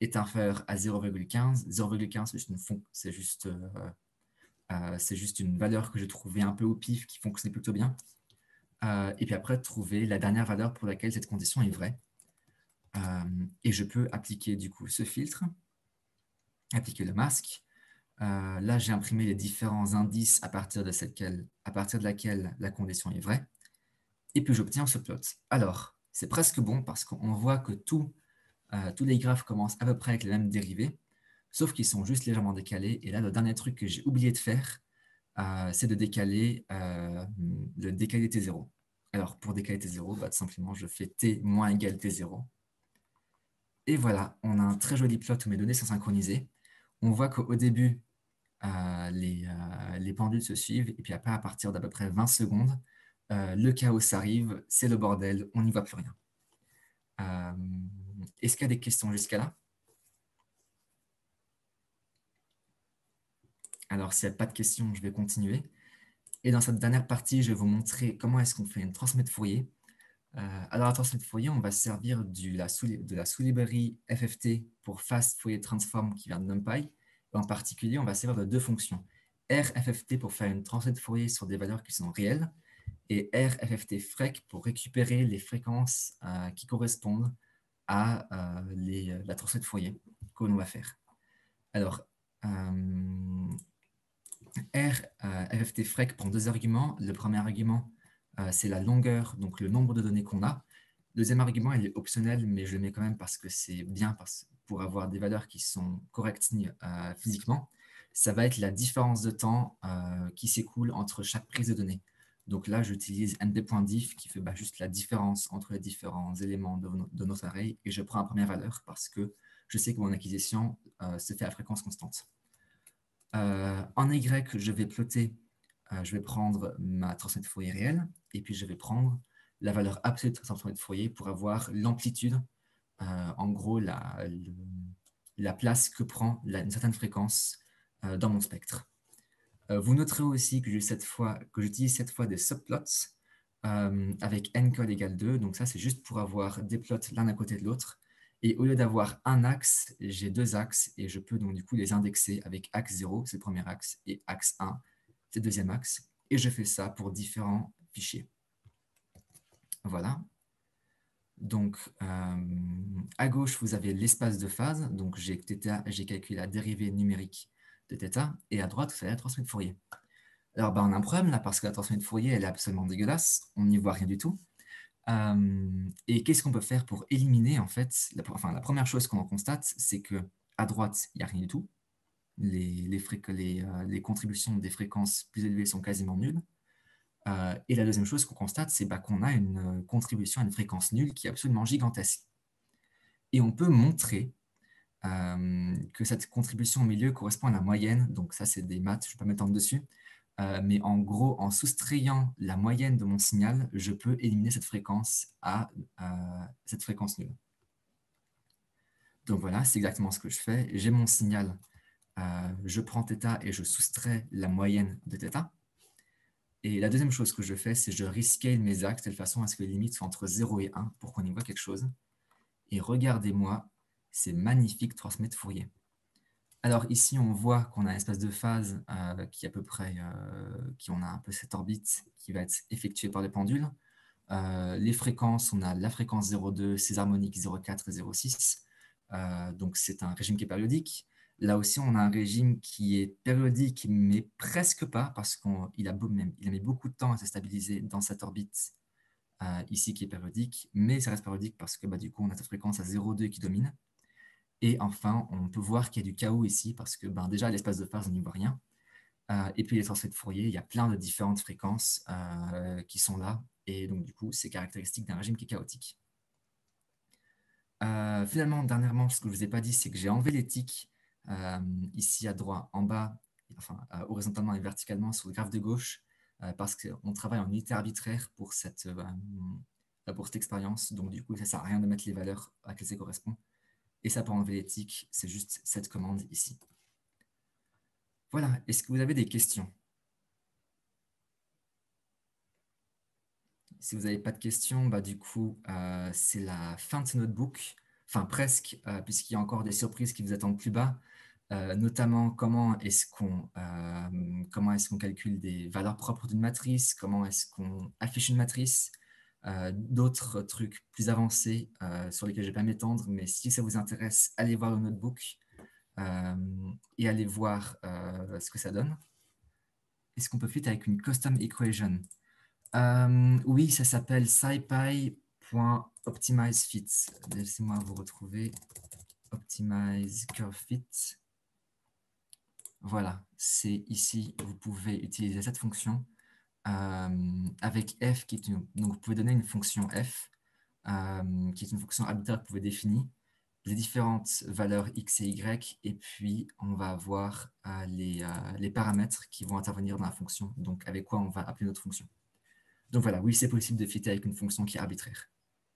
[SPEAKER 2] est inférieur à zéro virgule quinze. zéro virgule quinze, c'est juste une fon- c'est juste, euh, euh, c'est juste une valeur que j'ai trouvée un peu au pif qui fonctionnait plutôt bien. Euh, et puis après, trouver la dernière valeur pour laquelle cette condition est vraie. Euh, et je peux appliquer du coup ce filtre, appliquer le masque. Euh, là, j'ai imprimé les différents indices à partir de, cette quelle, à partir de laquelle la condition est vraie. Et puis, j'obtiens ce plot. Alors, c'est presque bon parce qu'on voit que tout, euh, tous les graphes commencent à peu près avec les mêmes dérivés, sauf qu'ils sont juste légèrement décalés. Et là, le dernier truc que j'ai oublié de faire, euh, c'est de décaler euh, le décaler T zéro. Alors, pour décaler T zéro, bah, tout simplement, je fais T moins égal T zéro. Et voilà, on a un très joli plot où mes données sont synchronisées. On voit qu'au début, euh, les, euh, les pendules se suivent, et puis après, à partir d'à peu près vingt secondes, euh, le chaos arrive, c'est le bordel, on n'y voit plus rien. Euh, Est-ce qu'il y a des questions jusqu'à là? Alors, s'il n'y a pas de questions, je vais continuer. Et dans cette dernière partie, je vais vous montrer comment est-ce qu'on fait une transformée de Fourier. Euh, alors, la transformée de Fourier, on va se servir du, la sous, de la sous-librairie F F T pour Fast Fourier Transform qui vient de NumPy. Et en particulier, on va se servir de deux fonctions. R F F T pour faire une transformée de Fourier sur des valeurs qui sont réelles et R F F T Frec pour récupérer les fréquences euh, qui correspondent à euh, les, la transformée de Fourier que l'on va faire. Alors, euh, R euh, F F T Frec prend deux arguments. Le premier argument, euh, c'est la longueur, donc le nombre de données qu'on a. Le deuxième argument, il est optionnel, mais je le mets quand même parce que c'est bien parce, pour avoir des valeurs qui sont correctes euh, physiquement. Ça va être la différence de temps euh, qui s'écoule entre chaque prise de données. Donc là, j'utilise md.diff qui fait bah, juste la différence entre les différents éléments de, no de notre array et je prends la première valeur parce que je sais que mon acquisition euh, se fait à fréquence constante. Euh, en Y, je vais plotter, euh, je vais prendre ma transformée de Fourier réelle et puis je vais prendre la valeur absolue de transformée de Fourier pour avoir l'amplitude, euh, en gros la, le, la place que prend la, une certaine fréquence euh, dans mon spectre. Euh, vous noterez aussi que j'utilise cette fois, que j'utilise cette fois des subplots euh, avec ncode égale deux. Donc ça, c'est juste pour avoir des plots l'un à côté de l'autre. Et au lieu d'avoir un axe, j'ai deux axes et je peux donc du coup les indexer avec axe zéro, c'est le premier axe, et axe un, c'est le deuxième axe. Et je fais ça pour différents fichiers. Voilà. Donc, euh, à gauche, vous avez l'espace de phase. Donc, j'ai calculé la dérivée numérique de θ. Et à droite, vous avez la transformée de Fourier. Alors, bah, on a un problème là, parce que la transformée de Fourier, elle est absolument dégueulasse. On n'y voit rien du tout. Euh, et qu'est-ce qu'on peut faire pour éliminer, en fait, la, enfin, la première chose qu'on constate, c'est qu'à droite, il n'y a rien du tout. Les, les, les, euh, les contributions des fréquences plus élevées sont quasiment nulles. Euh, et la deuxième chose qu'on constate, c'est bah, qu'on a une euh, contribution à une fréquence nulle qui est absolument gigantesque. Et on peut montrer euh, que cette contribution au milieu correspond à la moyenne. Donc ça, c'est des maths, je ne vais pas m'étendre dessus. Euh, mais en gros, en soustrayant la moyenne de mon signal, je peux éliminer cette fréquence à euh, cette fréquence nulle. Donc voilà, c'est exactement ce que je fais. J'ai mon signal, euh, je prends θ et je soustrais la moyenne de θ. Et la deuxième chose que je fais, c'est que je rescale mes axes de telle façon à ce que les limites soient entre zéro et un pour qu'on y voit quelque chose. Et regardez-moi, c'est magnifique transformée de Fourier. Alors ici, on voit qu'on a un espace de phase euh, qui est à peu près, euh, qui on a un peu cette orbite qui va être effectuée par les pendules. Euh, les fréquences, on a la fréquence zéro deux, ses harmoniques zéro quatre et zéro six. Euh, donc c'est un régime qui est périodique. Là aussi, on a un régime qui est périodique, mais presque pas, parce qu'il a, a mis beaucoup de temps à se stabiliser dans cette orbite euh, ici qui est périodique, mais ça reste périodique parce que bah, du coup, on a cette fréquence à zéro deux qui domine. Et enfin, on peut voir qu'il y a du chaos ici, parce que ben, déjà, l'espace de phase, on n'y voit rien. Euh, et puis les transferts de Fourier, il y a plein de différentes fréquences euh, qui sont là, et donc du coup, c'est caractéristique d'un régime qui est chaotique. Euh, finalement, dernièrement, ce que je ne vous ai pas dit, c'est que j'ai enlevé les tics euh, ici à droite, en bas, enfin euh, horizontalement et verticalement sur le graphe de gauche, euh, parce qu'on travaille en unité arbitraire pour cette, euh, pour cette expérience. Donc du coup, ça ne sert à rien de mettre les valeurs à laquelle ça correspond. Et ça, pour enlever les tics, c'est juste cette commande ici. Voilà, est-ce que vous avez des questions? Si vous n'avez pas de questions, bah, du coup, euh, c'est la fin de ce notebook. enfin presque, euh, puisqu'il y a encore des surprises qui vous attendent plus bas, euh, notamment comment est-ce qu'on euh, comment est-ce qu'on calcule des valeurs propres d'une matrice, comment est-ce qu'on affiche une matrice, euh, d'autres trucs plus avancés euh, sur lesquels je ne vais pas m'étendre, mais si ça vous intéresse, allez voir le notebook euh, et allez voir euh, ce que ça donne. Est-ce qu'on peut fit avec une custom equation? Euh, oui, ça s'appelle scipy.optimizefit. Laissez-moi vous retrouver. Optimize curve fit. Voilà, c'est ici, vous pouvez utiliser cette fonction euh, avec f, qui est une, donc vous pouvez donner une fonction f, euh, qui est une fonction arbitraire que vous pouvez définir, les différentes valeurs x et y, et puis on va avoir euh, les, euh, les paramètres qui vont intervenir dans la fonction, donc avec quoi on va appeler notre fonction. Donc voilà, oui, c'est possible de fitter avec une fonction qui est arbitraire.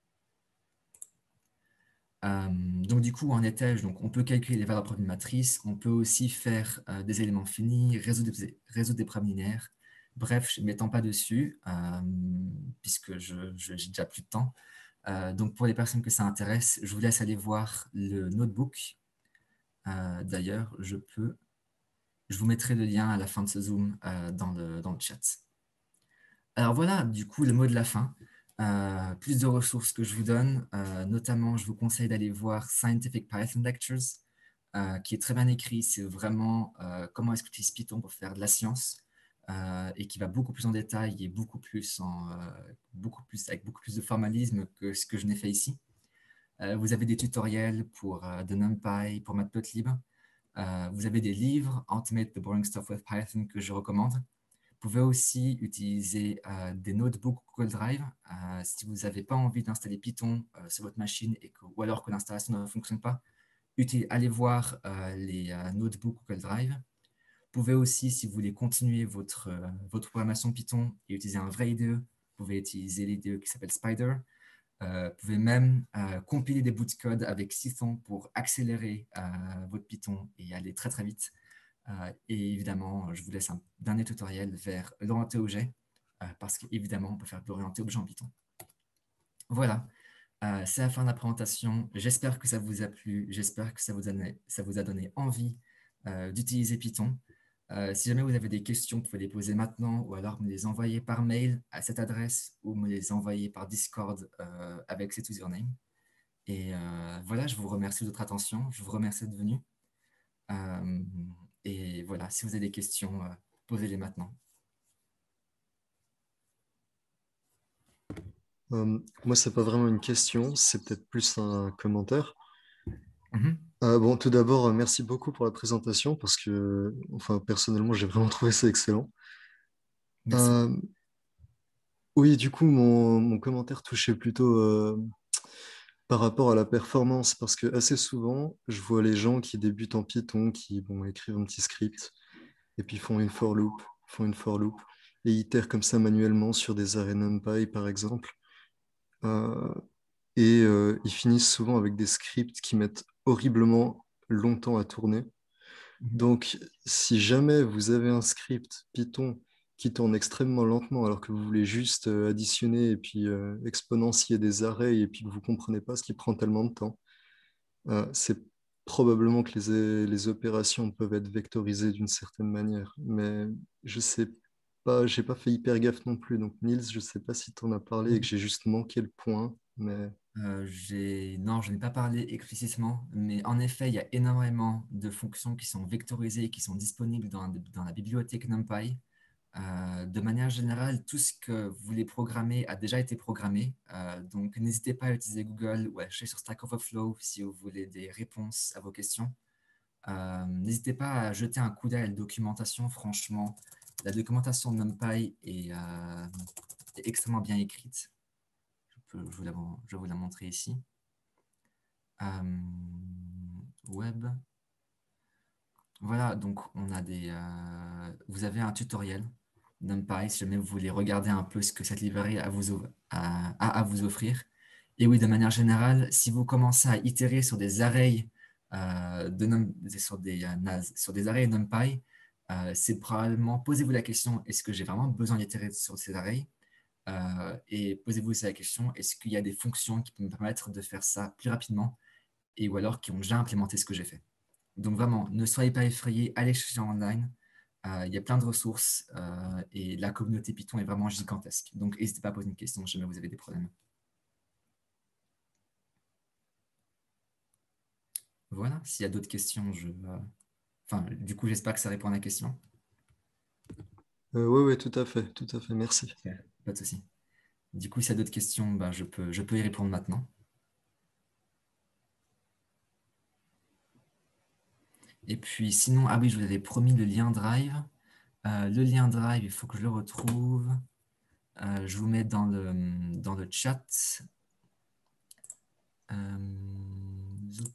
[SPEAKER 2] Euh, donc du coup, en étage, donc, on peut calculer les valeurs propres d'une matrice, on peut aussi faire euh, des éléments finis, résoudre des, résoudre des problèmes linéaires. Bref, je ne m'étends pas dessus, euh, puisque je n'ai déjà plus de temps. Euh, donc pour les personnes que ça intéresse, je vous laisse aller voir le notebook. Euh, D'ailleurs, je peux, je vous mettrai le lien à la fin de ce Zoom euh, dans, le, dans le chat. Alors voilà, du coup, le mot de la fin. Euh, plus de ressources que je vous donne, euh, notamment, je vous conseille d'aller voir Scientific Python Lectures, euh, qui est très bien écrit. C'est vraiment euh, comment est-ce qu'on utilise Python pour faire de la science, euh, et qui va beaucoup plus en détail et beaucoup plus en, euh, beaucoup plus, avec beaucoup plus de formalisme que ce que je n'ai fait ici. Euh, vous avez des tutoriels pour euh, de NumPy, pour Matplotlib. Euh, vous avez des livres, Automate the Boring Stuff with Python, que je recommande. Vous pouvez aussi utiliser euh, des notebooks Google Drive. Euh, si vous n'avez pas envie d'installer Python euh, sur votre machine et que, ou alors que l'installation ne fonctionne pas, allez voir euh, les euh, notebooks Google Drive. Vous pouvez aussi, si vous voulez continuer votre, euh, votre programmation Python et utiliser un vrai I D E, vous pouvez utiliser l'I D E qui s'appelle Spider. Euh, vous pouvez même euh, compiler des bouts de code avec Python pour accélérer euh, votre Python et aller très très vite. Euh, et évidemment, je vous laisse un dernier tutoriel vers l'orienté objet, euh, parce qu'évidemment, on peut faire de l'orienté objet en Python. Voilà, euh, c'est la fin de la présentation. J'espère que ça vous a plu, j'espère que ça vous a donné, ça vous a donné envie euh, d'utiliser Python. Euh, si jamais vous avez des questions, vous pouvez les poser maintenant ou alors me les envoyer par mail à cette adresse ou me les envoyer par Discord euh, avec cet username. Et euh, voilà, je vous remercie de votre attention, je vous remercie d'être venu. Euh, et voilà, si vous avez des questions, euh, posez-les maintenant.
[SPEAKER 5] Euh, moi, c'est pas vraiment une question, c'est peut-être plus un commentaire.
[SPEAKER 2] Mm-hmm.
[SPEAKER 5] Euh, bon, tout d'abord, euh, merci beaucoup pour la présentation parce que, enfin, personnellement, j'ai vraiment trouvé ça excellent.
[SPEAKER 2] Merci.
[SPEAKER 5] Euh, oui, du coup, mon, mon commentaire touchait plutôt euh, par rapport à la performance parce que assez souvent, je vois les gens qui débutent en Python, qui vont écrire un petit script et puis font une for loop, font une for loop et itèrent comme ça manuellement sur des arrays NumPy, par exemple. Euh, et euh, ils finissent souvent avec des scripts qui mettent horriblement longtemps à tourner.
[SPEAKER 2] Mm-hmm.
[SPEAKER 5] Donc, si jamais vous avez un script Python qui tourne extrêmement lentement alors que vous voulez juste euh, additionner et puis euh, exponentier des arrays et puis que vous ne comprenez pas ce qui prend tellement de temps, euh, c'est probablement que les, les opérations peuvent être vectorisées d'une certaine manière. Mais je sais pas, j'ai pas fait hyper gaffe non plus. Donc, Niels, je sais pas si tu en as parlé et que j'ai juste manqué le point, mais...
[SPEAKER 2] Euh, j'ai... Non, je n'ai pas parlé explicitement, mais en effet, il y a énormément de fonctions qui sont vectorisées et qui sont disponibles dans, dans la bibliothèque NumPy. Euh, de manière générale, tout ce que vous voulez programmer a déjà été programmé. Euh, donc, n'hésitez pas à utiliser Google ou à chercher sur Stack Overflow si vous voulez des réponses à vos questions. Euh, n'hésitez pas à jeter un coup d'œil à la documentation. Franchement, la documentation de NumPy est, euh, est extrêmement bien écrite. Je, peux, je, vous la, je vais vous la montrer ici. Euh, web. Voilà, donc on a des. Euh, vous avez un tutoriel NumPy si jamais vous voulez regarder un peu ce que cette librairie a, vous, a, a à vous offrir. Et oui, de manière générale, si vous commencez à itérer sur des arrays euh, de num, sur des euh, sur des arrays NumPy, euh, c'est probablement posez-vous la question, est-ce que j'ai vraiment besoin d'itérer sur ces arrays? Euh, et posez-vous aussi la question, est-ce qu'il y a des fonctions qui peuvent me permettre de faire ça plus rapidement et ou alors qui ont déjà implémenté ce que j'ai fait. Donc vraiment, ne soyez pas effrayés, allez chercher en online. Euh, il y a plein de ressources euh, et la communauté Python est vraiment gigantesque. Donc n'hésitez pas à poser une question si jamais vous avez des problèmes. Voilà, s'il y a d'autres questions, je... euh, Enfin, du coup, j'espère que ça répond à la question.
[SPEAKER 5] Euh, oui, oui, tout à fait, tout à fait, merci.
[SPEAKER 2] Pas de souci. Du coup, s'il y a d'autres questions, ben, je peux, je peux y répondre maintenant. Et puis sinon, ah oui, je vous avais promis le lien Drive. Euh, le lien Drive, il faut que je le retrouve. Euh, je vous mets dans le, dans le chat. Euh, zoup.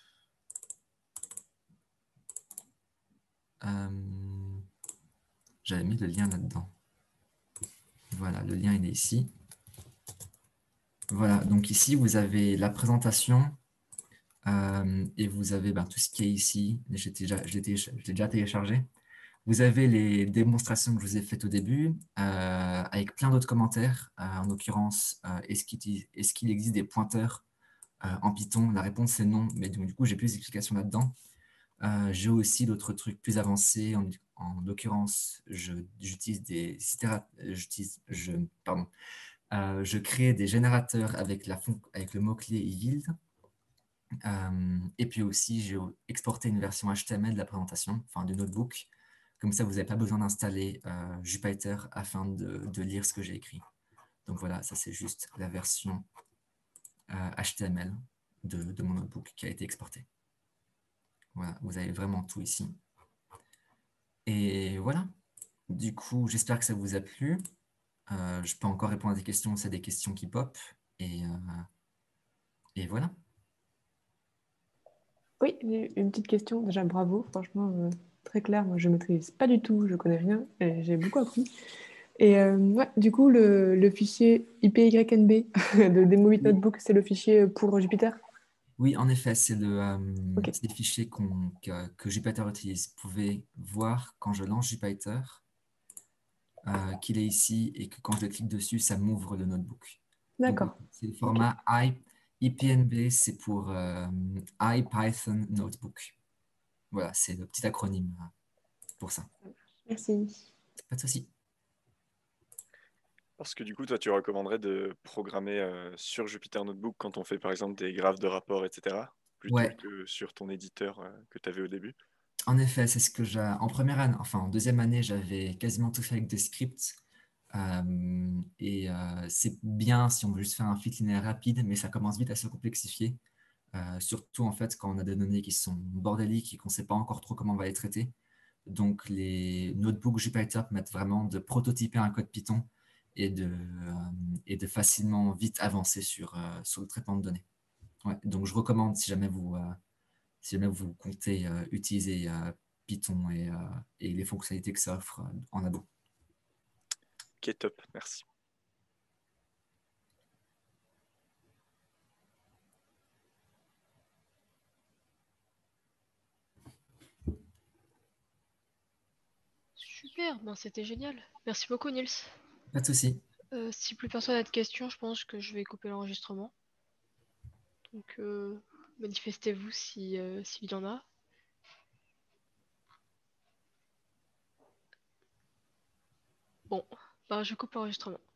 [SPEAKER 2] Euh, J'avais mis le lien là-dedans. Voilà, le lien il est ici. Voilà, donc ici, vous avez la présentation euh, et vous avez ben, tout ce qui est ici. J'ai déjà, je l'ai déjà téléchargé. Vous avez les démonstrations que je vous ai faites au début, euh, avec plein d'autres commentaires. Euh, en l'occurrence, euh, est-ce qu'il est qu'il existe des pointeurs euh, en Python? La réponse est non, mais donc, du coup, j'ai plus d'explications là-dedans. Euh, j'ai aussi d'autres trucs plus avancés. En, en l'occurrence, j'utilise des j'utilise, je, pardon, euh, je crée des générateurs avec, la avec le mot-clé yield. Euh, et puis aussi, j'ai exporté une version H T M L de la présentation, enfin du notebook. Comme ça, vous n'avez pas besoin d'installer euh, Jupyter afin de, de lire ce que j'ai écrit. Donc voilà, ça c'est juste la version euh, H T M L de, de mon notebook qui a été exportée. Voilà, vous avez vraiment tout ici. Et voilà, du coup, j'espère que ça vous a plu. Euh, je peux encore répondre à des questions, c'est des questions qui pop. Et, euh, et voilà.
[SPEAKER 3] Oui, une petite question. Déjà, bravo. Franchement, euh, très clair. Moi, je ne maîtrise pas du tout. Je connais rien. Et j'ai beaucoup appris. Et euh, ouais, du coup, le, le fichier I P Y N B de Demo huit
[SPEAKER 2] Oui.
[SPEAKER 3] Notebook, c'est le fichier pour Jupyter?
[SPEAKER 2] Oui, en effet, c'est le, euh,
[SPEAKER 3] Ok.
[SPEAKER 2] des fichiers qu'on- que, que Jupyter utilise. Vous pouvez voir quand je lance Jupyter euh, qu'il est ici et que quand je clique dessus, ça m'ouvre le notebook. Donc,
[SPEAKER 3] D'accord.
[SPEAKER 2] c'est le format I, I P N B, c'est pour euh, IPython Notebook. Voilà, c'est le petit acronyme euh, pour ça.
[SPEAKER 3] Merci.
[SPEAKER 2] Pas de souci.
[SPEAKER 4] Parce que du coup, toi, tu recommanderais de programmer euh, sur Jupyter Notebook quand on fait par exemple des graphes de rapport, et cetera, plutôt
[SPEAKER 2] Ouais,
[SPEAKER 4] que sur ton éditeur euh, que tu avais au début.
[SPEAKER 2] en effet, c'est ce que j'ai. En première année, enfin en deuxième année, j'avais quasiment tout fait avec des scripts. Euh, et euh, c'est bien si on veut juste faire un fit linéaire rapide, mais ça commence vite à se complexifier. Euh, surtout en fait quand on a des données qui sont bordéliques et qu'on ne sait pas encore trop comment on va les traiter. Donc les notebooks Jupyter permettent vraiment de prototyper un code Python et de, euh, et de facilement vite avancer sur, euh, sur le traitement de données. Ouais, donc je recommande si jamais vous, euh, si jamais vous comptez euh, utiliser euh, Python et, euh, et les fonctionnalités que ça offre euh, en labo.
[SPEAKER 4] Ok, top, merci.
[SPEAKER 1] Super, ben c'était génial. Merci beaucoup, Nils.
[SPEAKER 2] Pas de souci.
[SPEAKER 1] Euh, si plus personne n'a de questions, je pense que je vais couper l'enregistrement. Donc, euh, manifestez-vous si, euh, s'il y en a. Bon, ben je coupe l'enregistrement.